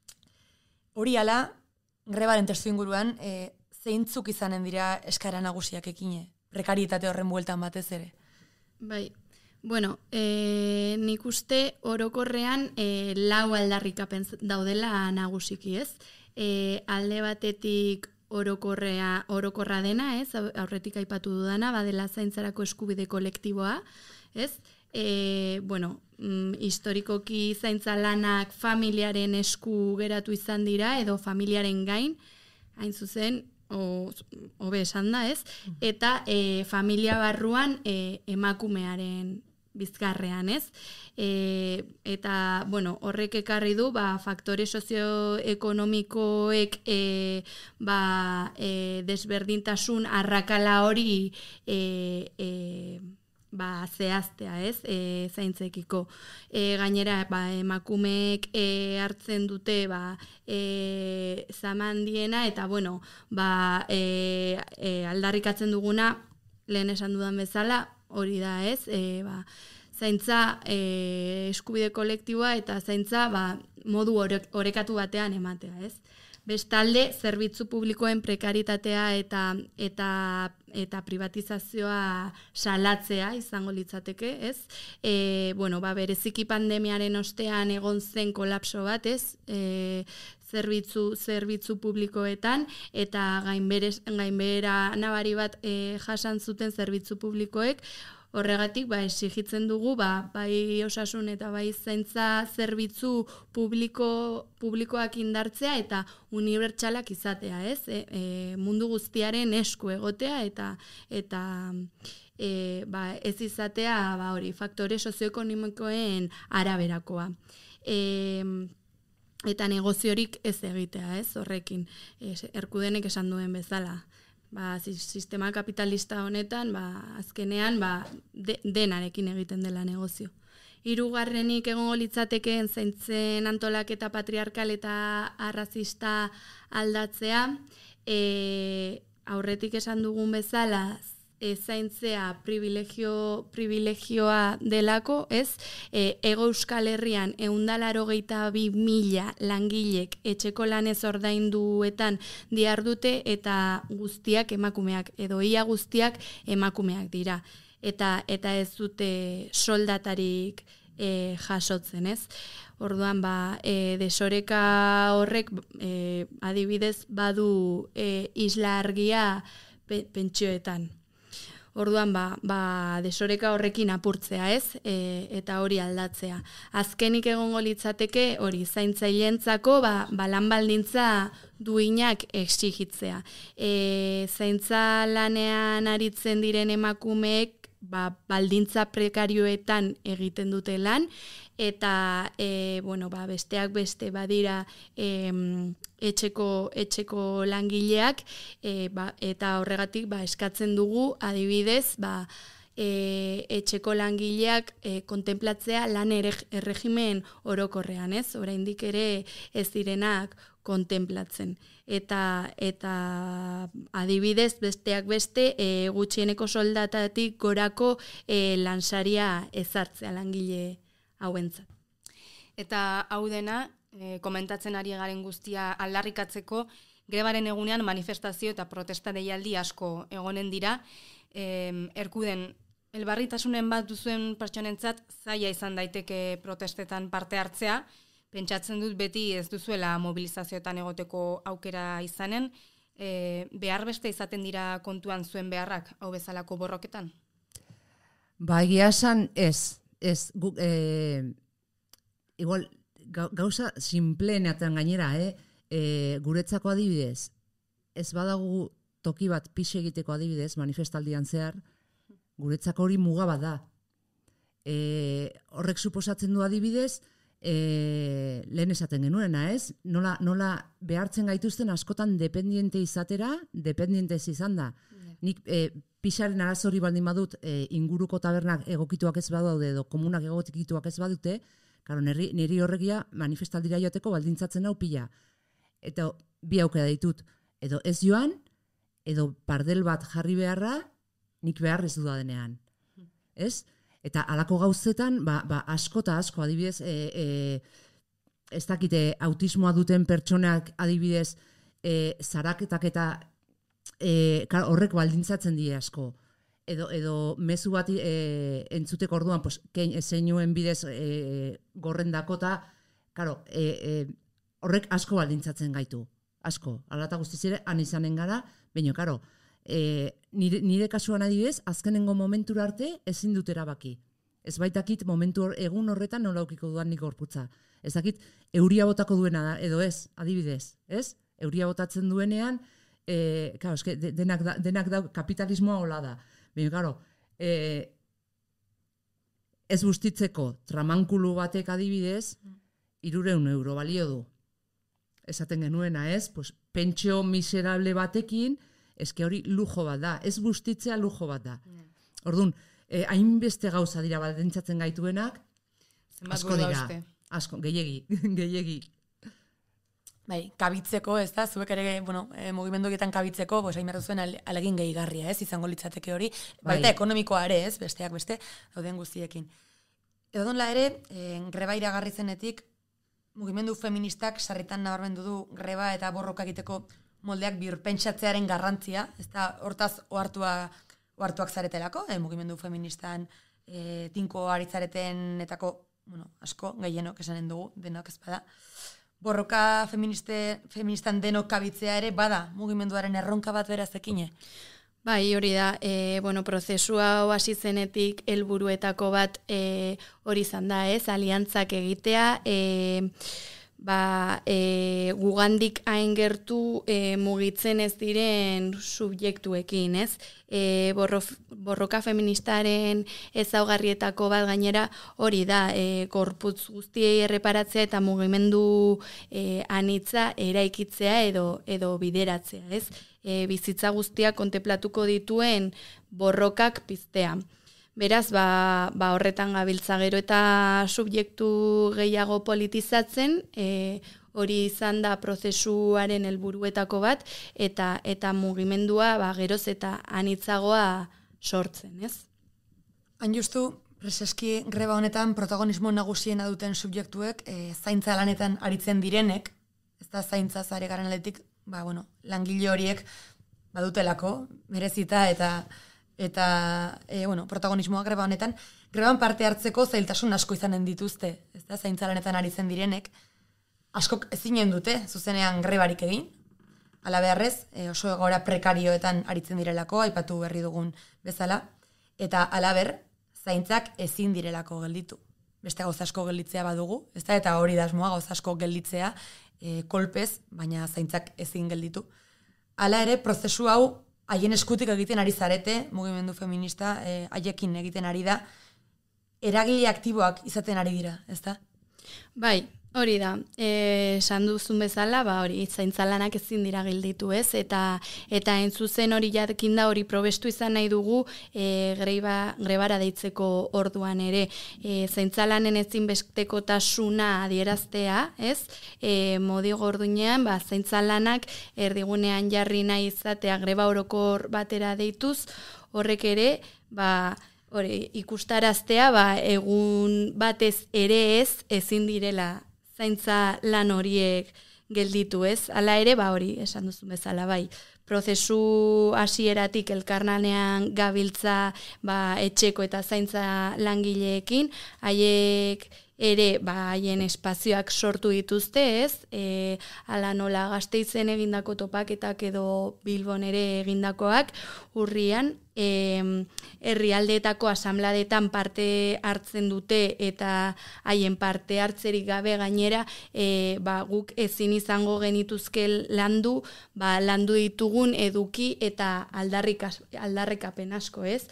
Hori ala, grebaren testu inguruan, e, zeintzuk izanen dira eskara nagusiak ekine, prekarietate horren bueltan batez ere. Bai, bueno, e, nik uste orokorrean e, lau aldarrikapen daudela nagusiki, ez? E, alde batetik orokorrea, orokorra dena, ez? Aurretik aipatu dudana, badela zaintzarako eskubide kolektiboa, ez? E, bueno, mm, historikoki zaintza lanak familiaren esku geratu izan dira, edo familiaren gain, hain zuzen, hobe esan da, ez? Eta e, familia barruan e, emakumearen bizkarrean, ez? E, eta, bueno, horrek ekarri du, ba, faktore sozioekonomikoek e, ba, e, desberdintasun arrakala hori e, e, ba, zehaztea, ez? E, zaintzekiko. E, gainera, ba, emakumeek e, hartzen dute, ba, e, zamandiena, eta, bueno, ba, e, e, aldarrikatzen duguna, lehen esan dudan bezala, hori da, ez? E, ba, zaintza e, eskubide kolektiboa eta zaintza ba, modu orekatu batean ematea, ez? Bestalde, zerbitzu publikoen prekaritatea eta eta eta privatizazioa salatzea izango litzateke, ez? E, bueno, ba, bereziki pandemiaren ostean egon zen kolapso bat, ez? E, zerbitzu zerbitzu publikoetan eta gainberes gainbehera nabari bat e, jasan zuten zerbitzu publikoek. Horregatik, ba, exigitzen dugu, ba, bai osasun eta bai zaintza zerbitzu publiko, publikoak indartzea eta unibertsalak izatea, ez? E, e, mundu guztiaren esku egotea eta eta e, ba, ez izatea, ba, hori, faktore sozioekonomikoen araberakoa. E, eta negoziorik ez egitea, ez? Horrekin, e, Erkudenek esan duen bezala. Ba, sistema kapitalista honetan, ba, azkenean, ba, de, denarekin egiten dela negozio. Hirugarrenik egongo litzatekeen zaintzen antolaketa patriarkal eta arrazista aldatzea, e, aurretik esan dugun bezala, e, zaintzea privilegio, privilegioa delako, ez? E, Ego Euskal Herrian ehundalaro geita bi mila langilek etxeko lanez ordainduetan dihardute eta guztiak emakumeak, edo ia guztiak emakumeak dira. Eta, eta ez dute soldatarik e, jasotzen, ez? Orduan, ba, e, desoreka horrek e, adibidez badu e, isla argia pe, pentsioetan. Orduan, ba, ba, desoreka horrekin apurtzea, ez? E, eta hori aldatzea. Azkenik egongo litzateke, hori, zaintzailentzako, ba, ba lan baldintza duinak exigitzea. E, zaintza lanean aritzen diren emakumeek, ba, baldintza prekarioetan egiten dute lan, eta e, bueno, ba, besteak beste badira e, etxeko, etxeko langileak, e, ba, eta horregatik ba, eskatzen dugu adibidez ba, e, etxeko langileak e, kontemplatzea lan erregimen orokorrean, ez? Oraindik ere ez direnak kontemplatzen. Eta, eta adibidez besteak beste e, gutxieneko soldatatik gorako e, lansaria ezartzea langile hauentzat. Eta hau dena, e, komentatzen ari garen guztia aldarrikatzeko, grebaren egunean manifestazio eta protesta deialdi asko egonen dira. E, Erkuden, elbarritasunen bat duzuen pertsonentzat zaila izan daiteke protestetan parte hartzea, pentsatzen dut beti ez duzuela mobilizazioetan egoteko aukera izanen, e, behar beste izaten dira kontuan zuen beharrak hau bezalako borroketan? Ba, egia esan ez. Ez, gu, e, igual, gauza simpleenetan gainera, eh? E, guretzako adibidez, ez badagu toki bat pixe egiteko adibidez, manifestaldian zehar, guretzako hori muga bat da. E, horrek suposatzen du adibidez, e, lehen esaten genuena, ez? Nola, nola behartzen gaituzten askotan dependiente izatera, dependiente ez izan da. Nik e, pixaren arazori baldin badut e, inguruko tabernak egokituak ez badaude edo komunak egokituak ez badute, Karo, niri, niri horregia manifestaldira joateko baldintzatzen hau pila. Eta bi aukera ditut, edo ez joan, edo pardel bat jarri beharra, nik behar ez dudadenean. Ez? Eta halako gauzetan, ba, ba asko eta asko, adibidez, e, e, ez dakite autismoa duten pertsonak adibidez, e, zaraketak eta e, kar, horrek baldintzatzen die asko. Edo, edo mezu bat e, entzuteko orduan, pues, kein, zeinuen bidez e, gorren dakota, karo, e, e, horrek asko baldintzatzen gaitu. Asko. Alata guztiz ere, han izanen gara, baina, karo, E, nire, nire kasuan adibidez, azkenengo momentura arte ezin dut erabaki. Ez baitakit momentu hor, egun horretan nola aukiko dudan nik gorputza. Ez dakit euria botako duena da, edo ez, adibidez, ez? Euria botatzen duenean, e, claro, eske, de, denak, da, denak da kapitalismoa hola da. Baina, claro, e, ez bustitzeko tramankulu batek adibidez, hirureun euro balio du. Esaten genuena, ez? Pues, pentsio miserable batekin, eske hori lujo bat da, ez bustitzea lujo bat da. Yeah. Orduan, eh, hainbeste gauza dira baldintzatzen gaituenak, asko dira, asko, gehiegi, gehiegi. Bai, kabitzeko, ez da, zuek ere, bueno, eh, mugimendu egiten kabitzeko, pues, hain behar duzuen alegin gehigarria, ez, izango litzateke hori, bai. Baita ekonomikoa ere, ez, besteak beste, dauden guztiekin. Edo donla ere, eh, greba iragarri zenetik, mugimendu feministak sarritan nabarmendu du greba eta borroka egiteko moldeak birpentsatzearen garrantzia, ez da, hortaz ohartua, ohartuak zaretelako, eh, mugimendu feministan eh, tinko aritzaretenetako, bueno, asko, gehienok esanen dugu, denok ez bada. Borroka feministe, feministan denok kabitzea ere, bada, mugimenduaren erronka bat berazekine. Bai, hori da, e, bueno, prozesua hasi zenetik helburuetako bat e, hori izan da, ez, aliantzak egitea, e, ba, e, gugandik hain gertu e, mugitzen ez diren subjektuekin, ez? E, borro, borroka feministaren ezaugarrietako bat gainera hori da, e, gorputz guztiei erreparatzea eta mugimendu e, anitza eraikitzea edo, edo bideratzea, ez? E, bizitza guztiak kontemplatuko dituen borrokak piztea. Beraz, ba, ba horretan gabiltza gero eta subjektu gehiago politizatzen, e, hori izan da prozesuaren helburuetako bat, eta eta mugimendua ba, geroz eta anitzagoa sortzen, ez? Hain justu, preseski greba honetan protagonismo nagusiena duten subjektuek, e, zaintza lanetan aritzen direnek, ez da zaintza zare garen aletik, ba, bueno, langile horiek badutelako, merezita eta... eta e, bueno, protagonismoa greba honetan, greban parte hartzeko zailtasun asko izanen dituzte, ez da, zaintzalanetan ari zen direnek, askok ezinen dute, zuzenean grebarik egin, ala beharrez, e, oso egoera prekarioetan aritzen direlako, aipatu berri dugun bezala, eta alaber, zaintzak ezin direlako gelditu. Beste gauza asko gelditzea badugu, ez da, eta hori dasmoa gauza asko gelditzea, e, kolpez, baina zaintzak ezin gelditu. Hala ere, prozesu hau, haien eskutik egiten ari zarete, mugimendu feminista, eh, haiekin egiten ari da, eragile aktiboak izaten ari dira, ez da? Bai, hori da. E, esan duzun bezala, ba hori zaintzalanak ezin dira gelditu, ez? Eta eta entzuzen hori jakin da hori probestu izan nahi dugu e, greba, grebara deitzeko orduan ere. E, zaintzalanen ezinbestekotasuna adieraztea, ez? E, modi gordunean, ba, zaintzalanak erdigunean jarri nahi izatea greba orokor batera deituz, horrek ere, ba, hori, ikustaraztea, ba, egun batez ere ez, ezin direla zaintza lan horiek gelditu, ez? Hala ere, ba hori, esan duzu bezala, bai. Prozesu hasieratik elkarlanean gabiltza ba, etxeko eta zaintza langileekin, haiek ere ba, haien espazioak sortu dituzte, ez? E, ala nola Gasteizen egindako topaketak edo Bilbon ere egindakoak, urrian, e, herrialdeetako asanbladetan parte hartzen dute eta haien parte hartzerik gabe gainera, e, ba, guk ezin izango genituzke landu, ba, landu ditugun eduki eta aldarrikapen asko, ez?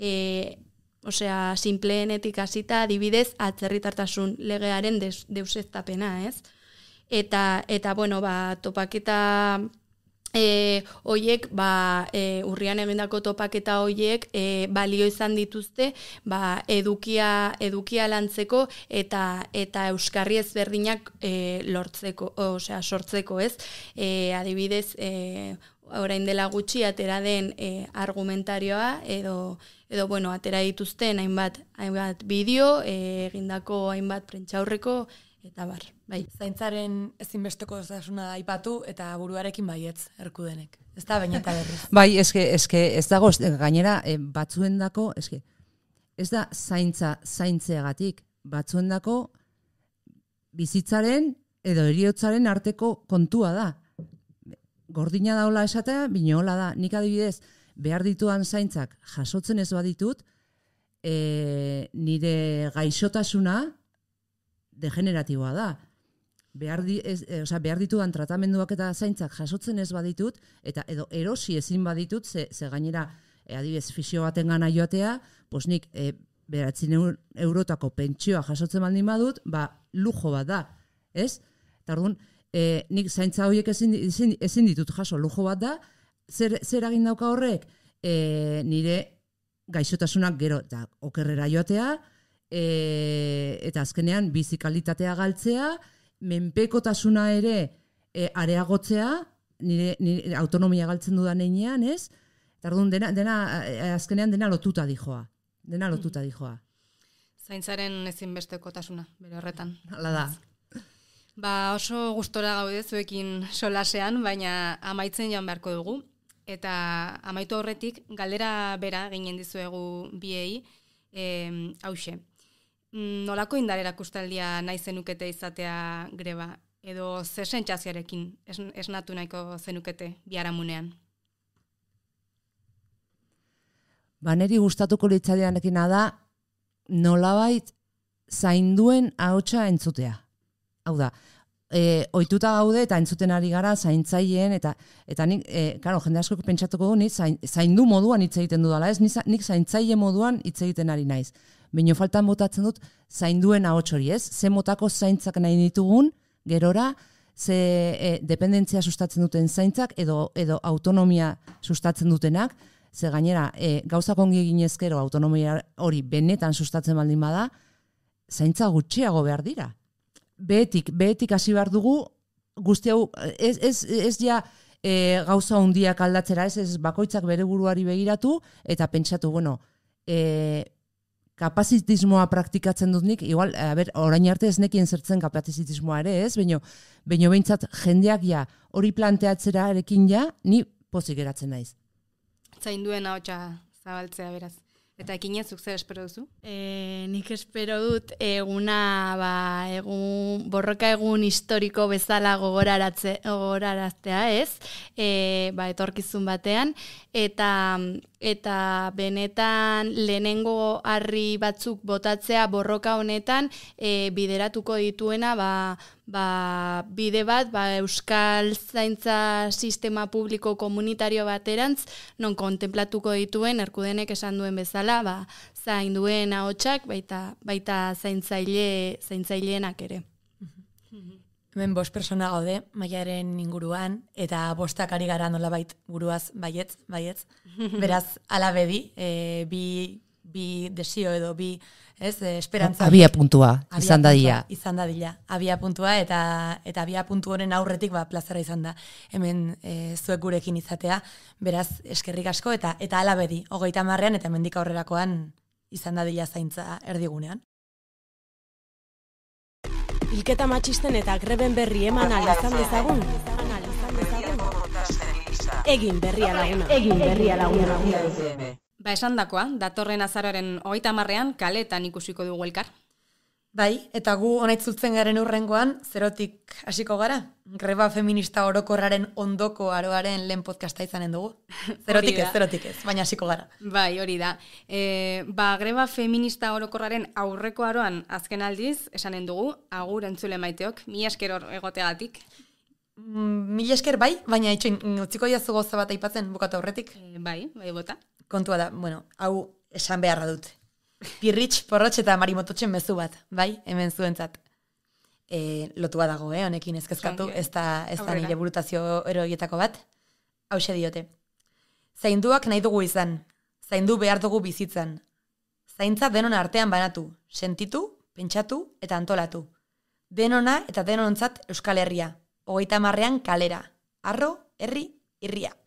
E, Osea, simpleenetik hasita adibidez atzerritartasun legearen deuseztapena, ez? Eta, eta bueno, ba, topaketa E, oiek, ba, e, urrian egindako topaketa oiek e, balio izan dituzte ba, edukia, edukia lantzeko eta eta euskarri ezberdinak e, lortzeko, osea, sortzeko, ez? E, adibidez, e, orain dela gutxi atera den e, argumentarioa edo edo bueno, atera dituzten hainbat hainbat bideo, e, egindako hainbat prentsaurreko eta bar, bai. Zaintzaren ezinbesteko osasuna aipatu eta buruarekin baietz Erkudenek. Ez da baina eta berriz. Bai, eske, eske ez dago, gainera e, batzuendako, eske, ez da zaintza zaintzeagatik, batzuendako bizitzaren edo heriotzaren arteko kontua da. Gordina daola esatea, binola da. Nik adibidez, behar dituan zaintzak jasotzen ez baditut, e, nire gaixotasuna degeneratiboa da. Behar, di, ez, e, oza, behar ditudan tratamenduak eta zaintzak jasotzen ez baditut, eta edo erosi ezin baditut, ze, ze gainera, e, adibidez, fisio baten gana joatea, pos nik e, beratzen eurotako pentsioa jasotzen baldin badut, ba, lujo bat da, ez? Eta orduan, e, nik zaintza horiek ezin, ezin, ezin ditut jaso, lujo bat da, zer, zer egin dauka horrek? E, nire gaixotasunak gero, eta okerrera joatea, E, eta azkenean bizi kalitatea galtzea, menpekotasuna ere e, areagotzea, nire, nire autonomia galtzen dudan einean, ez? Eta orduan dena, dena, azkenean dena lotuta dijoa. Dena lotuta dijoa. Zaintzaren ezinbestekotasuna, bere horretan. Hala da. Ba oso gustora gaude zuekin solasean, baina amaitzen joan beharko dugu. Eta amaitu horretik, galdera bera ginen dizuegu biei, e, hauxe. Nolako indar erakustaldia nahi zenukete izatea greba, edo ze sentsazioarekin esnatu nahiko zenukete biharamunean? Ba, niri gustatuko litzaidanekina da nolabait zainduen ahotsa entzutea. Hau da, e, ohituta gaude eta entzuten ari gara zaintzaileen eta eta nik, e, claro, jende asko pentsatuko du ni zain, zaindu moduan hitz egiten dudala, ez? Nik zaintzaile moduan hitz egiten ari naiz. Baina faltan botatzen dut zainduen ahots hori, ez? Ze motako zaintzak nahi ditugun, gerora, ze e, dependentzia sustatzen duten zaintzak edo edo autonomia sustatzen dutenak, ze gainera e, gauzak ongi egin ezkero autonomia hori benetan sustatzen baldin bada, zaintza gutxiago behar dira. Behetik, behetik hasi behar dugu, guzti hau, ez, ez, ez ja e, gauza hundiak aldatzera, ez, ez bakoitzak bere buruari begiratu, eta pentsatu, bueno, e, kapazitismoa praktikatzen dut nik, igual, a ber, orain arte ez nekien zertzen kapazitismoa ere, ez, baino, baino behintzat jendeak ja, hori planteatzera erekin ja, ni pozik geratzen naiz. Zainduen ahotsa zabaltzea beraz. Eta ekinez, zuk zer espero duzu? E, nik espero dut eguna, ba, egun, borroka egun historiko bezala gogoraratze, gogoraraztea, ez? E, ba, etorkizun batean, eta eta benetan lehenengo harri batzuk botatzea borroka honetan e, bideratuko dituena, ba, ba, bide bat, ba, euskal zaintza sistema publiko komunitario baterantz, non kontemplatuko dituen, Erkudenek esan duen bezala, ba, zainduen ahotsak, baita, baita zaintzaile, zaintzaileenak ere. Hemen bost persona gaude, Maiaren inguruan, eta bostak ari gara nolabait buruaz baietz, baietz. Beraz, ala bedi, e, bi, bi desio edo bi, ez, e, esperantza. Abia puntua, izan dadila. Izan dadila, abia puntua, eta eta abia puntu honen aurretik, ba, plazera izan da. Hemen e, zuek gurekin izatea, beraz, eskerrik asko, eta eta ala bedi, hogeita marrean, eta hemendik aurrerakoan izan dadila zaintza erdigunean. Hilketa matxisten eta greben berri eman alizan dezagun. Egin berria laguna. Egin berria laguna. Ba, esan dakoa, datorren azaroaren hogeita hamarrean kaletan ikusiko dugu elkar. Bai, eta gu honaitzultzen garen urrengoan, zerotik hasiko gara? Greba feminista orokorraren ondoko aroaren lehen podcasta izanen dugu. Zerotik ez, zerotik ez, baina hasiko gara. Bai, hori da. E, ba, greba feminista orokorraren aurreko aroan azken aldiz, esanen dugu, agur entzule maiteok, mila esker hor egoteagatik. Mm, mila esker bai, baina itxoin, utziko jazu goza bat aipatzen bukatu aurretik. E, bai, bai bota. Kontua da, bueno, hau esan beharra dut. Pirritx, porrotx eta marimototxen mezu bat, bai, hemen zuentzat. E, lotua dago, eh, honekin ezkezkatu, ez da, ez da nire burutazio eroietako bat. Hauxe diote. Zainduak nahi dugu izan, zaindu behar dugu bizitzan. Zaintza denon artean banatu, sentitu, pentsatu eta antolatu. Denona eta denontzat Euskal Herria, hogeita marrean kalera, arro, herri, irria.